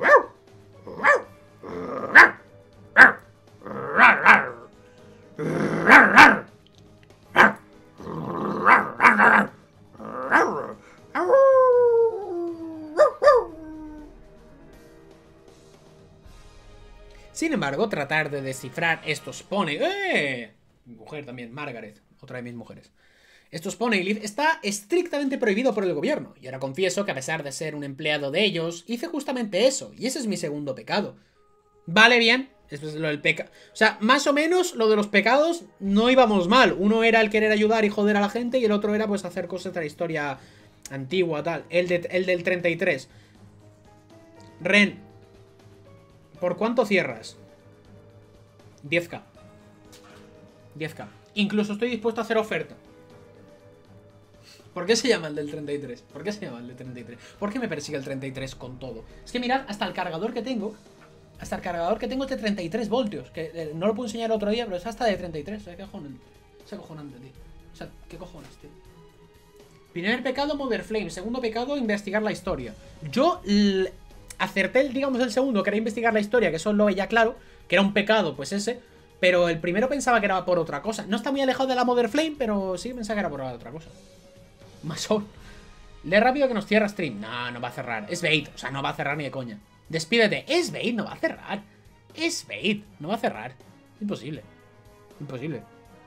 Sin embargo, tratar de descifrar estos poneglyphs... Mi mujer también, Margaret, otra de mis mujeres. Estos poneglyphs está estrictamente prohibido por el gobierno. Y ahora confieso que a pesar de ser un empleado de ellos, hice justamente eso. Y ese es mi segundo pecado. Vale, bien. Esto es lo del pecado. O sea, más o menos lo de los pecados no íbamos mal. Uno era el querer ayudar y joder a la gente y el otro era pues hacer cosas de la historia antigua, tal. El del 33. Ren, ¿por cuánto cierras? 10k. 10k. Incluso estoy dispuesto a hacer oferta. ¿Por qué se llama el del 33? ¿Por qué se llama el del 33? ¿Por qué me persigue el 33 con todo? Es que mirad, hasta el cargador que tengo. Hasta el cargador que tengo es de 33 voltios. Que no lo puedo enseñar otro día, pero es hasta de 33. ¿Qué cojones? Es acojonante, tío. O sea, ¿qué cojones, tío? Primer pecado, Mother Flame. Segundo pecado, investigar la historia. Yo acerté, digamos, el segundo, que era investigar la historia, que eso lo veía claro, que era un pecado, pues ese. Pero el primero pensaba que era por otra cosa. No está muy alejado de la Mother Flame, pero sí pensaba que era por otra cosa. Masón. Lee rápido que nos cierra stream. No, no va a cerrar. Es bait, o sea, no va a cerrar ni de coña. Despídete. Es bait, no va a cerrar. Es bait, no va a cerrar. Imposible. Imposible.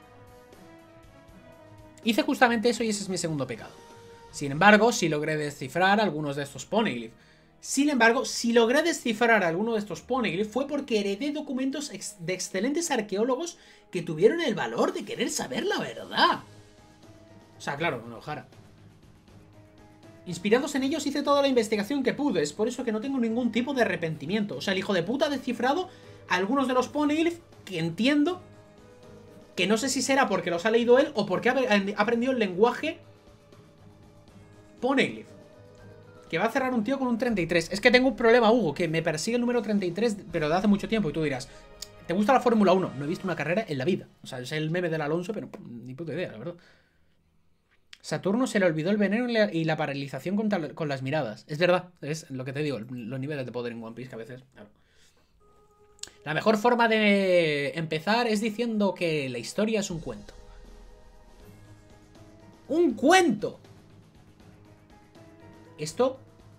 Hice justamente eso y ese es mi segundo pecado. Sin embargo, sí logré descifrar algunos de estos poneglyphs. Sin embargo, si logré descifrar alguno de estos poneglyphs fue porque heredé documentos de excelentes arqueólogos que tuvieron el valor de querer saber la verdad. O sea, claro, no, Jara. Inspirados en ellos hice toda la investigación que pude, es por eso que no tengo ningún tipo de arrepentimiento. O sea, el hijo de puta ha descifrado algunos de los poneglyphs que entiendo que no sé si será porque los ha leído él o porque ha aprendido el lenguaje poneglyph. Que va a cerrar un tío con un 33. Es que tengo un problema, Hugo, que me persigue el número 33, pero de hace mucho tiempo. Y tú dirás, ¿te gusta la Fórmula 1? No he visto una carrera en la vida. O sea, es el meme del Alonso, pero ni puta idea, la verdad. Saturno se le olvidó el veneno y la paralización con las miradas. Es verdad, es lo que te digo, los niveles de poder en One Piece que a veces... Claro. La mejor forma de empezar es diciendo que la historia es un cuento. ¡Un cuento! Esto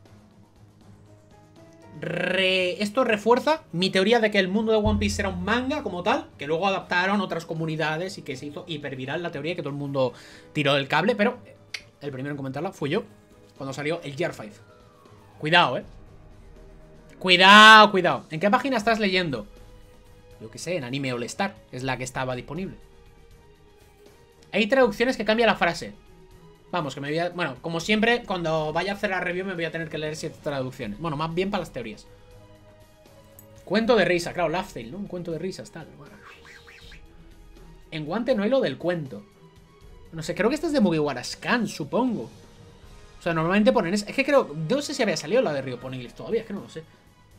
refuerza mi teoría de que el mundo de One Piece era un manga como tal, que luego adaptaron otras comunidades y que se hizo hiperviral la teoría, que todo el mundo tiró del cable, pero el primero en comentarla fui yo, cuando salió el Year 5. Cuidado, Cuidado, cuidado. ¿En qué página estás leyendo? Yo qué sé, en Anime All Star, es la que estaba disponible. Hay traducciones que cambian la frase. Vamos, que me voy a... Bueno, como siempre, cuando vaya a hacer la review me voy a tener que leer 7 traducciones. Bueno, más bien para las teorías. Cuento de risa, claro, Laugh Tale, ¿no? Un cuento de risas, tal. Bueno. En Guante no hay lo del cuento. No sé, creo que esta es de Mugiwara Scan, supongo. O sea, normalmente ponen... Es que creo... No sé si había salido la de Río Poneglyph todavía, es que no lo sé.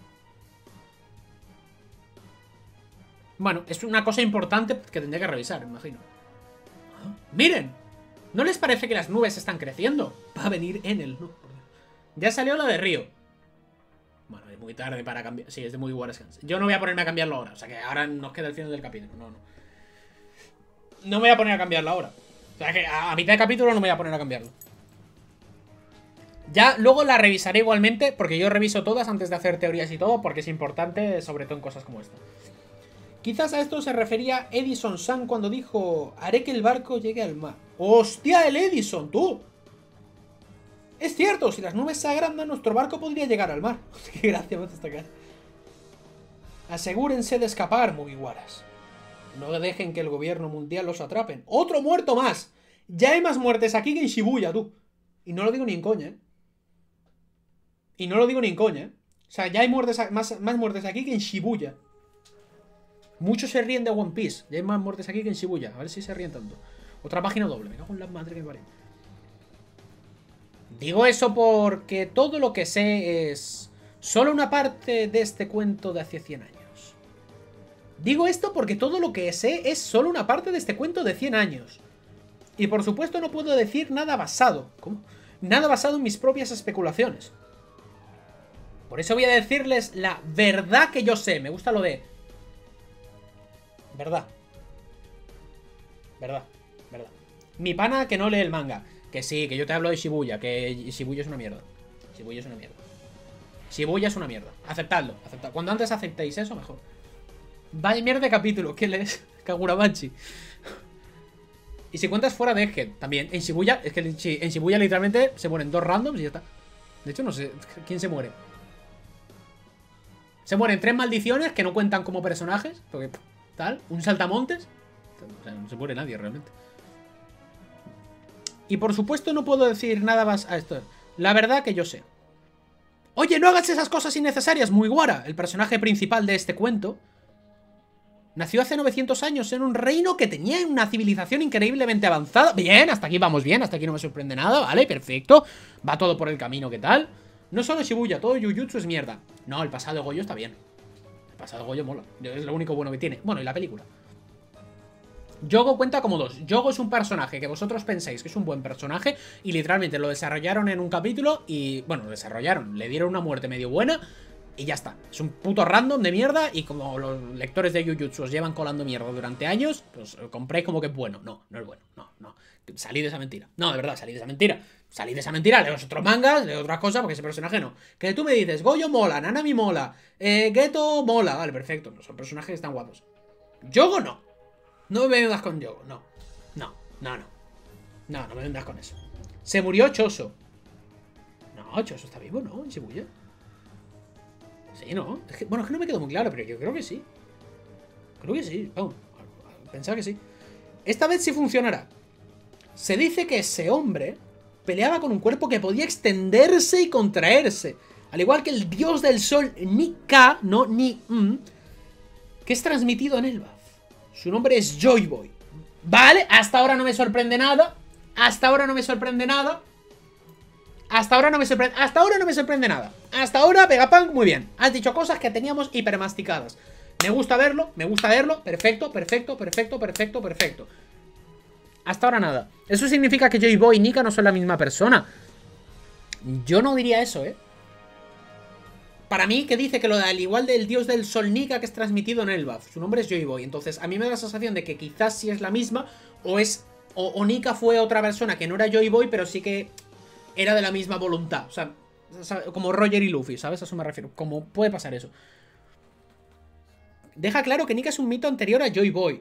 Bueno, es una cosa importante que tendría que revisar, me imagino. ¡Miren! ¿No les parece que las nubes están creciendo? Va a venir en el... No, ya salió la de Río. Bueno, es muy tarde para cambiar. Sí, es de muy War Scans. Yo no voy a ponerme a cambiarlo ahora. O sea que ahora nos queda el final del capítulo. No, no. No me voy a poner a cambiarlo ahora. O sea que a mitad de capítulo no me voy a poner a cambiarlo. Ya luego la revisaré igualmente, porque yo reviso todas antes de hacer teorías y todo, porque es importante, sobre todo en cosas como esta. Quizás a esto se refería Edison San cuando dijo: haré que el barco llegue al mar. ¡Hostia, el Edison, tú! Es cierto, si las nubes se agrandan, nuestro barco podría llegar al mar. Qué gracia me hace esta cara. Asegúrense de escapar, Mugiwaras. No dejen que el gobierno mundial los atrapen. ¡Otro muerto más! Ya hay más muertes aquí que en Shibuya, tú. Y no lo digo ni en coña, Y no lo digo ni en coña, O sea, ya hay más muertes aquí que en Shibuya. Muchos se ríen de One Piece. Ya hay más muertes aquí que en Shibuya. A ver si se ríen tanto. Otra página doble. Me cago en la madre que me parió. Digo eso porque todo lo que sé es solo una parte de este cuento de hace 100 años. Digo esto porque todo lo que sé es solo una parte de este cuento de 100 años. Y por supuesto no puedo decir nada basado. ¿Cómo? Nada basado en mis propias especulaciones. Por eso voy a decirles la verdad que yo sé. Me gusta lo de... Verdad. Verdad. Verdad. Mi pana que no lee el manga. Que sí, que yo te hablo de Shibuya. Que Shibuya es una mierda. Shibuya es una mierda. Shibuya es una mierda. Aceptadlo. Aceptadlo. Cuando antes aceptéis eso, mejor. Vaya mierda de capítulo. ¿Qué lees? Kagurabachi. Y si cuentas fuera de Egghead, también. En Shibuya, es que en Shibuya literalmente se mueren 2 randoms y ya está. De hecho, no sé quién se muere. Se mueren 3 maldiciones que no cuentan como personajes. Porque, tal, un saltamontes. O sea, no se muere nadie realmente. Y por supuesto no puedo decir nada más a esto. La verdad que yo sé. Oye, no hagas esas cosas innecesarias, Mugiwara. El personaje principal de este cuento nació hace 900 años en un reino que tenía una civilización increíblemente avanzada. Bien, hasta aquí vamos bien, hasta aquí no me sorprende nada. Vale, perfecto. Va todo por el camino, ¿qué tal? No solo Shibuya, todo Jujutsu es mierda. No, el pasado de Goyo está bien. El pasado de Goyo mola. Es lo único bueno que tiene. Bueno, y la película. Yogo cuenta como 2. Yogo es un personaje que vosotros pensáis que es un buen personaje y literalmente lo desarrollaron en un capítulo y... Bueno, lo desarrollaron, le dieron una muerte medio buena y ya está. Es un puto random de mierda y como los lectores de Jujutsu os llevan colando mierda durante años, pues compréis como que es bueno. No, no es bueno. No, no. Salí de esa mentira. No, de verdad, salí de esa mentira. Salí de esa mentira, leo otros mangas, leo otras cosas porque ese personaje no. Que tú me dices, Goyo mola, Nanami mola, Geto mola. Vale, perfecto. No, son personajes que están guapos. Yogo no. No me vendas con Yogo, no. No, no, no. No, no me vendas con eso. Se murió Choso. No, Choso está vivo, ¿no? En Shibuya. Sí, ¿no? Bueno, es que no me quedó muy claro, pero yo creo que sí. Creo que sí, vamos, pensaba que sí. Esta vez sí funcionará. Se dice que ese hombre peleaba con un cuerpo que podía extenderse y contraerse, al igual que el dios del sol Nika, no Ni, que es transmitido en Elbaf. Su nombre es Joy Boy. Vale, hasta ahora no me sorprende nada. Hasta ahora no me sorprende nada. Hasta ahora no me sorprende. Hasta ahora no me sorprende nada. Hasta ahora, Vegapunk, muy bien. Has dicho cosas que teníamos hipermasticadas. Me gusta verlo, me gusta verlo. Perfecto, perfecto, perfecto, perfecto, perfecto. Hasta ahora nada. Eso significa que Joy Boy y Nika no son la misma persona. Yo no diría eso, ¿eh? Para mí, que dice que lo da al igual del dios del sol Nika, que es transmitido en Elbaf. Su nombre es Joy Boy. Entonces, a mí me da la sensación de que quizás sí es la misma. O es. O Nika fue otra persona que no era Joy Boy, pero sí que era de la misma voluntad. O sea, como Roger y Luffy, ¿sabes? A eso me refiero. Como puede pasar eso. Deja claro que Nika es un mito anterior a Joy Boy.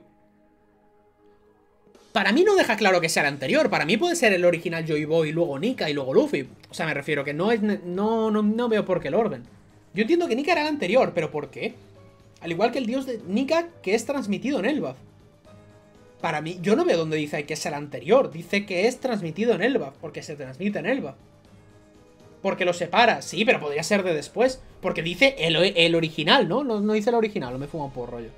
Para mí no deja claro que sea el anterior. Para mí puede ser el original Joy Boy y luego Nika y luego Luffy. O sea, me refiero que no es. No veo por qué el orden. Yo entiendo que Nika era el anterior, pero ¿por qué? Al igual que el dios de Nika, que es transmitido en Elbaf. Para mí, yo no veo dónde dice que es el anterior. Dice que es transmitido en Elbaf, porque se transmite en Elbaf. Porque lo separa, sí, pero podría ser de después. Porque dice el original, ¿no? No dice el original, no me fuma un porro yo.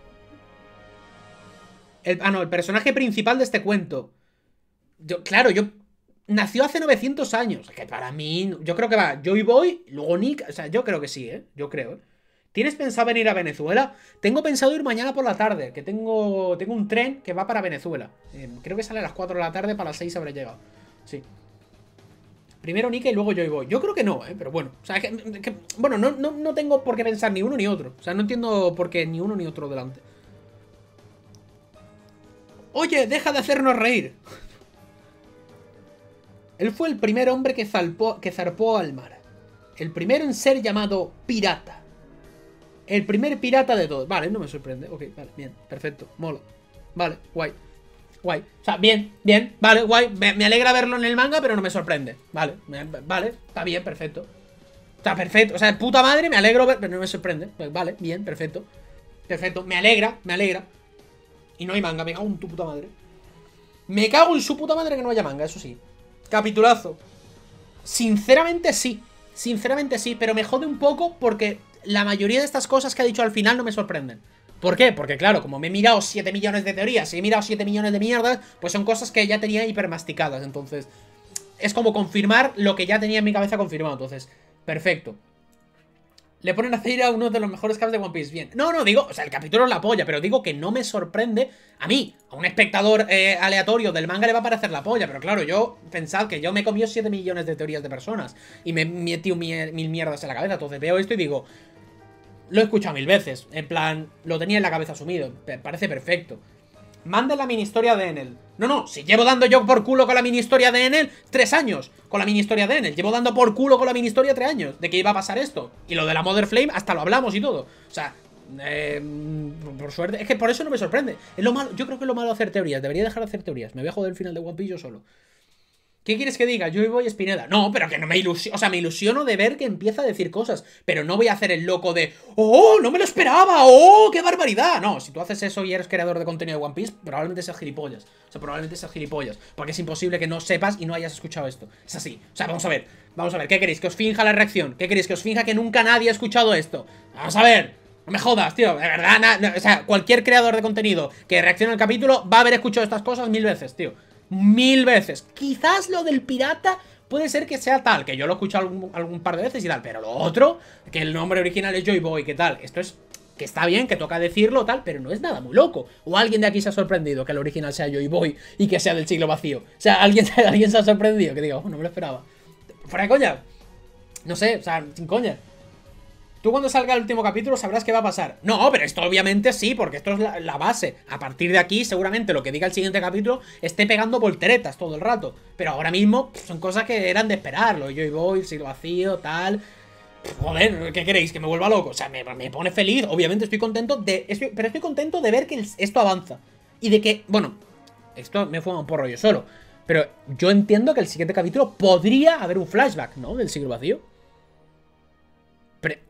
No, el personaje principal de este cuento. Claro, nació hace 900 años. Que para mí, yo creo que va Joy Boy, luego Nick. O sea, yo creo que sí, ¿eh? Yo creo, ¿eh? ¿Tienes pensado venir a Venezuela? Tengo pensado ir mañana por la tarde, que tengo un tren que va para Venezuela. Creo que sale a las 4 de la tarde, para las 6 habré llegado. Sí. Primero Nika y luego Joy Boy. Yo creo que no, pero bueno. O sea, bueno, no tengo por qué pensar ni uno ni otro. O sea, no entiendo por qué ni uno ni otro delante. Oye, deja de hacernos reír. Él fue el primer hombre que zarpó al mar. El primero en ser llamado pirata. El primer pirata de todos. Vale, no me sorprende. Ok, vale, bien, perfecto, mola. Vale, guay. Guay. O sea, bien, vale, guay. Me alegra verlo en el manga, pero no me sorprende. Vale, vale, está bien, perfecto. Está perfecto. O sea, de puta madre, me alegro, pero no me sorprende. Vale, bien, perfecto. Perfecto, me alegra. Y no hay manga, me cago en tu puta madre. Me cago en su puta madre que no haya manga, eso sí. Capitulazo. Sinceramente sí, pero me jode un poco porque la mayoría de estas cosas que ha dicho al final no me sorprenden. ¿Por qué? Porque claro, como me he mirado 7 millones de teorías y he mirado 7 millones de mierdas, pues son cosas que ya tenía hipermasticadas. Entonces, es como confirmar lo que ya tenía en mi cabeza confirmado. Entonces, perfecto. Le ponen a Zeira uno de los mejores caps de One Piece. Bien. No, digo, o sea, el capítulo es la polla, pero digo que no me sorprende. A mí, a un espectador aleatorio del manga le va a parecer la polla, pero claro, pensad que yo me he comido 7 millones de teorías de personas y me he metido mil mierdas en la cabeza. Entonces veo esto y digo, lo he escuchado 1000 veces. En plan, lo tenía en la cabeza asumido. Parece perfecto. Manda la mini historia de Enel. No, si llevo dando yo por culo con la mini historia de Enel 3 años. Con la mini historia de Enel. Llevo dando por culo con la mini historia 3 años. De que iba a pasar esto. Y lo de la Mother Flame hasta lo hablamos y todo. O sea, por suerte. Es que por eso no me sorprende. Es lo malo. Yo creo que es lo malo de hacer teorías. Debería dejar de hacer teorías. Me voy a joder el final de One Piece yo solo. ¿Qué quieres que diga? Yo voy Spinetta. No, pero que no me ilusiono. O sea, me ilusiono de ver que empieza a decir cosas. Pero no voy a hacer el loco de ¡oh! ¡No me lo esperaba! ¡Oh! ¡Qué barbaridad! No, si tú haces eso y eres creador de contenido de One Piece, probablemente seas gilipollas. O sea, probablemente seas gilipollas. Porque es imposible que no sepas y no hayas escuchado esto. Es así. O sea, vamos a ver. ¿Qué queréis? ¿Que os finja la reacción? ¿Qué queréis? ¿Que os finja que nunca nadie ha escuchado esto? Vamos a ver. No me jodas, tío. De verdad, o sea, cualquier creador de contenido que reaccione al capítulo va a haber escuchado estas cosas 1000 veces, tío. 1000 veces. Quizás lo del pirata puede ser que sea tal, que yo lo he escuchado algún par de veces y tal, pero lo otro, que el nombre original es Joy Boy, que tal, esto es, que está bien, que toca decirlo, tal, pero no es nada muy loco. O alguien de aquí se ha sorprendido que el original sea Joy Boy y que sea del siglo vacío. O sea, alguien se ha sorprendido, que diga, oh, no me lo esperaba. Fuera de coña. No sé, o sea, sin coña. Tú cuando salga el último capítulo sabrás qué va a pasar. No, pero esto obviamente sí, porque esto es la base. A partir de aquí, seguramente lo que diga el siguiente capítulo esté pegando volteretas todo el rato. Pero ahora mismo son cosas que eran de esperarlo. Yo voy, siglo vacío, tal. Joder, ¿qué queréis? ¿Que me vuelva loco? O sea, me pone feliz. Obviamente estoy contento pero estoy contento de ver que esto avanza. Y de que, bueno, esto me fuma un porro yo solo. Pero yo entiendo que el siguiente capítulo podría haber un flashback, ¿no? Del siglo vacío.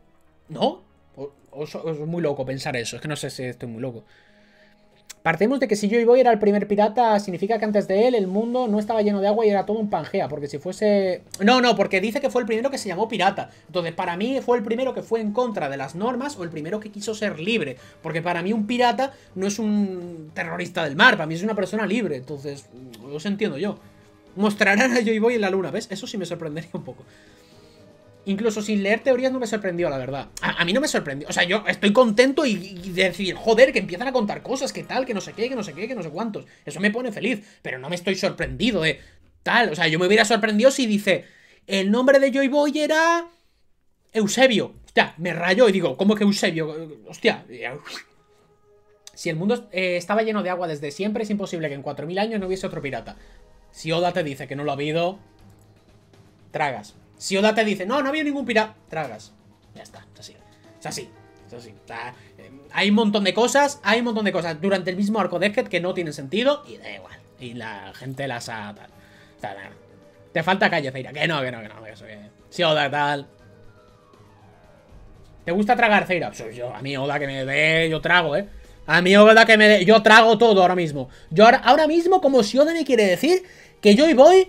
¿No? O es muy loco pensar eso. Es que no sé si estoy muy loco. Partemos de que si Joy Boy era el primer pirata, significa que antes de él el mundo no estaba lleno de agua y era todo un Pangea. Porque si fuese... No, porque dice que fue el primero que se llamó pirata. Entonces, para mí fue el primero que fue en contra de las normas o el primero que quiso ser libre. Porque para mí un pirata no es un terrorista del mar, para mí es una persona libre. Entonces, los entiendo yo. Mostrarán a Joy Boy en la luna, ¿ves? Eso sí me sorprendería un poco. Incluso sin leer teorías no me sorprendió, la verdad. A mí no me sorprendió. O sea, yo estoy contento y decir, joder, que empiezan a contar cosas, que tal, que no sé qué, que no sé qué, que no sé cuántos. Eso me pone feliz, pero no me estoy sorprendido de tal. O sea, yo me hubiera sorprendido si dice, el nombre de Joy Boy era Eusebio. Hostia, me rayó y digo, ¿cómo que Eusebio? Hostia. Si el mundo estaba lleno de agua desde siempre, es imposible que en 4000 años no hubiese otro pirata. Si Oda te dice que no lo ha habido, tragas. Si Oda te dice, no había ningún pirata, tragas. Ya está, es así. Es así. Es así. Hay un montón de cosas, durante el mismo arco de Egghead que no tienen sentido y da igual. Y la gente las ha... Tal. Te falta calle, Zeira. Que no. Eso que... Si Oda tal... ¿Te gusta tragar, Zeira? Pues yo, a mí Oda que me dé, yo trago, A mí Oda que me dé, yo trago todo ahora mismo. Yo ahora mismo, como si Oda me quiere decir que Joy Boy...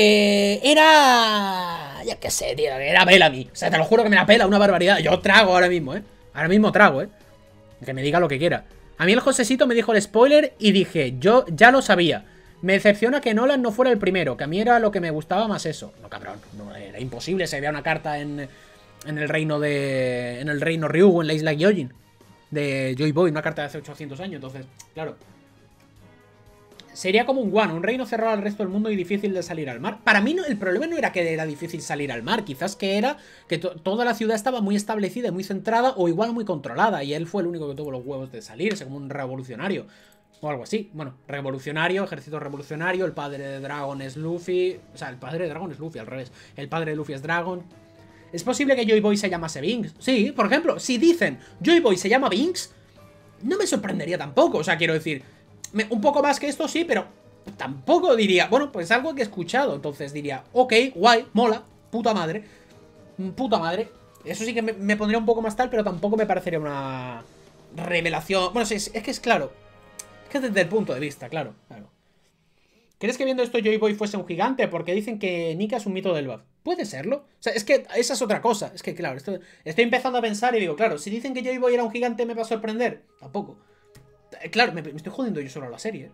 era... ya que sé, tío, era Bellamy. O sea, te lo juro que me la pela, una barbaridad. Yo trago ahora mismo, Ahora mismo trago, Que me diga lo que quiera. A mí el Josecito me dijo el spoiler y dije, yo ya lo sabía. Me decepciona que Nolan no fuera el primero, que a mí era lo que me gustaba más eso. No, cabrón, no, era imposible. Se vea una carta en el reino de... en el reino Ryugu, en la isla Gyojin. De Joy Boy, una carta de hace 800 años. Entonces, claro... sería como un Wano, un reino cerrado al resto del mundo y difícil de salir al mar. Para mí no, el problema no era que era difícil salir al mar, quizás que era que toda la ciudad estaba muy establecida y muy centrada o igual muy controlada y él fue el único que tuvo los huevos de salirse como un revolucionario o algo así. Bueno, revolucionario, ejército revolucionario, el padre de Dragon es Luffy, o sea, el padre de Dragon es Luffy, al revés. El padre de Luffy es Dragon. ¿Es posible que Joy Boy se llamase Binks? Sí, por ejemplo, si dicen Joy Boy se llama Binks, no me sorprendería tampoco, o sea, quiero decir... un poco más que esto sí, pero tampoco diría... bueno, pues algo que he escuchado. Entonces diría, ok, guay, mola, puta madre. Puta madre. Eso sí que me pondría un poco más tal, pero tampoco me parecería una revelación. Bueno, sí, es que es claro. Es que desde el punto de vista, claro. ¿Crees que viendo esto Joy Boy fuese un gigante? Porque dicen que Nika es un mito del BAF. ¿Puede serlo? O sea, es que esa es otra cosa. Es que, claro, estoy empezando a pensar y digo, claro, si dicen que Joy Boy era un gigante, ¿me va a sorprender? Tampoco. Claro, me estoy jodiendo yo solo a la serie.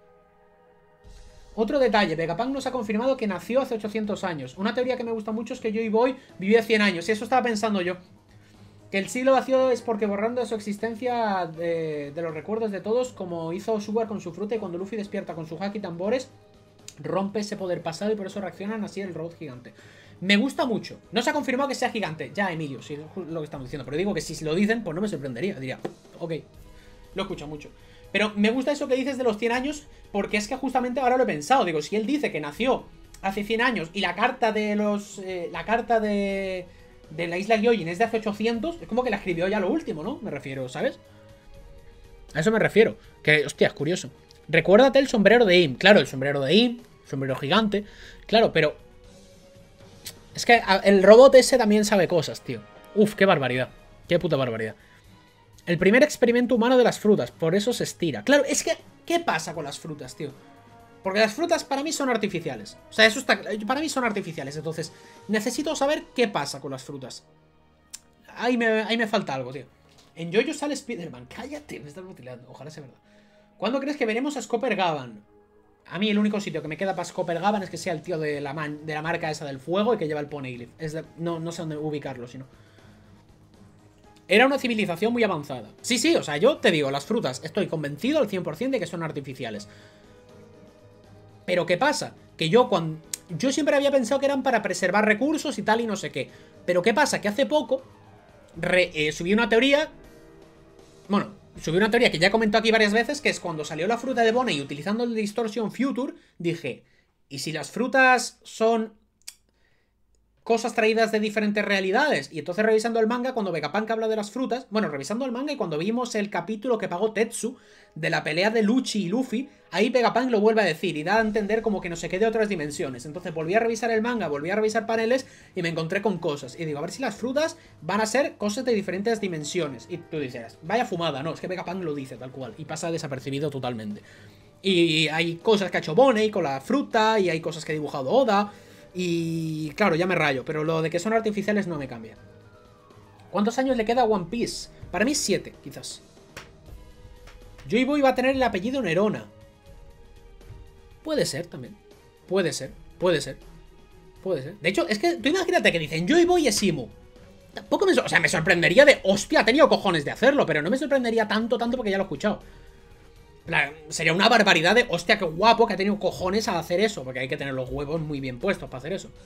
Otro detalle, Vegapunk nos ha confirmado que nació hace 800 años. Una teoría que me gusta mucho es que Joy Boy vivió 100 años. Y eso estaba pensando yo. Que el siglo vacío es porque borrando de su existencia de los recuerdos de todos, como hizo Sugar con su fruta y cuando Luffy despierta con su haki tambores, rompe ese poder pasado y por eso reaccionan así el robot gigante. Me gusta mucho. No se ha confirmado que sea gigante. Ya, Emilio, sí, es lo que estamos diciendo. Pero digo que si lo dicen, pues no me sorprendería. Diría, ok. Lo escucho mucho. Pero me gusta eso que dices de los 100 años, porque es que justamente ahora lo he pensado. Digo, si él dice que nació hace 100 años y la carta de los... la carta de la isla Gyojin es de hace 800, es como que la escribió ya lo último, ¿no? Me refiero, ¿sabes? A eso me refiero. Que, hostia, es curioso. Recuérdate el sombrero de Im. Claro, el sombrero de Im, sombrero gigante. Claro, pero... es que el robot ese también sabe cosas, tío. Uf, qué barbaridad. Qué puta barbaridad. El primer experimento humano de las frutas, por eso se estira. Claro, es que, ¿qué pasa con las frutas, tío? Porque las frutas para mí son artificiales. O sea, eso está... para mí son artificiales, entonces necesito saber qué pasa con las frutas. Ahí me falta algo, tío. En Jojo sale Spider-Man. Cállate, me estás mutilando. Ojalá sea verdad. ¿Cuándo crees que veremos a Scopper Gavan? A mí el único sitio que me queda para Scopper Gavan es que sea el tío de la marca esa del fuego y que lleva el Poneglyph. No sé dónde ubicarlo, sino... era una civilización muy avanzada. Sí, o sea, yo te digo, las frutas, estoy convencido al 100% de que son artificiales. Pero ¿qué pasa? Que yo siempre había pensado que eran para preservar recursos y tal y no sé qué. Pero ¿qué pasa? Que hace poco subí una teoría... bueno, subí una teoría que ya he comentado aquí varias veces, que es cuando salió la fruta de Bonnie utilizando el Distortion Future, dije, ¿y si las frutas son... cosas traídas de diferentes realidades. Y entonces revisando el manga, cuando Vegapunk habla de las frutas, bueno, revisando el manga y cuando vimos el capítulo que pagó Tetsu de la pelea de Lucci y Luffy, ahí Vegapunk lo vuelve a decir y da a entender como que no se quede otras dimensiones. Entonces volví a revisar el manga, volví a revisar paneles y me encontré con cosas. Y digo, a ver si las frutas van a ser cosas de diferentes dimensiones. Y tú dices, vaya fumada, no, es que Vegapunk lo dice tal cual y pasa desapercibido totalmente. Y hay cosas que ha hecho Bonnie con la fruta y hay cosas que ha dibujado Oda. Y claro, ya me rayo, pero lo de que son artificiales no me cambia. ¿Cuántos años le queda a One Piece? Para mí 7, quizás. Joy Boy va a tener el apellido Nerona. Puede ser también. Puede ser, puede ser. Puede ser. De hecho, es que tú imagínate que dicen Joy Boy es Imu. Tampoco me... O sea, me sorprendería de... Hostia, ha tenido cojones de hacerlo, pero no me sorprendería tanto porque ya lo he escuchado. Sería una barbaridad de... Hostia, qué guapo que ha tenido cojones a hacer eso, porque hay que tener los huevos muy bien puestos para hacer eso.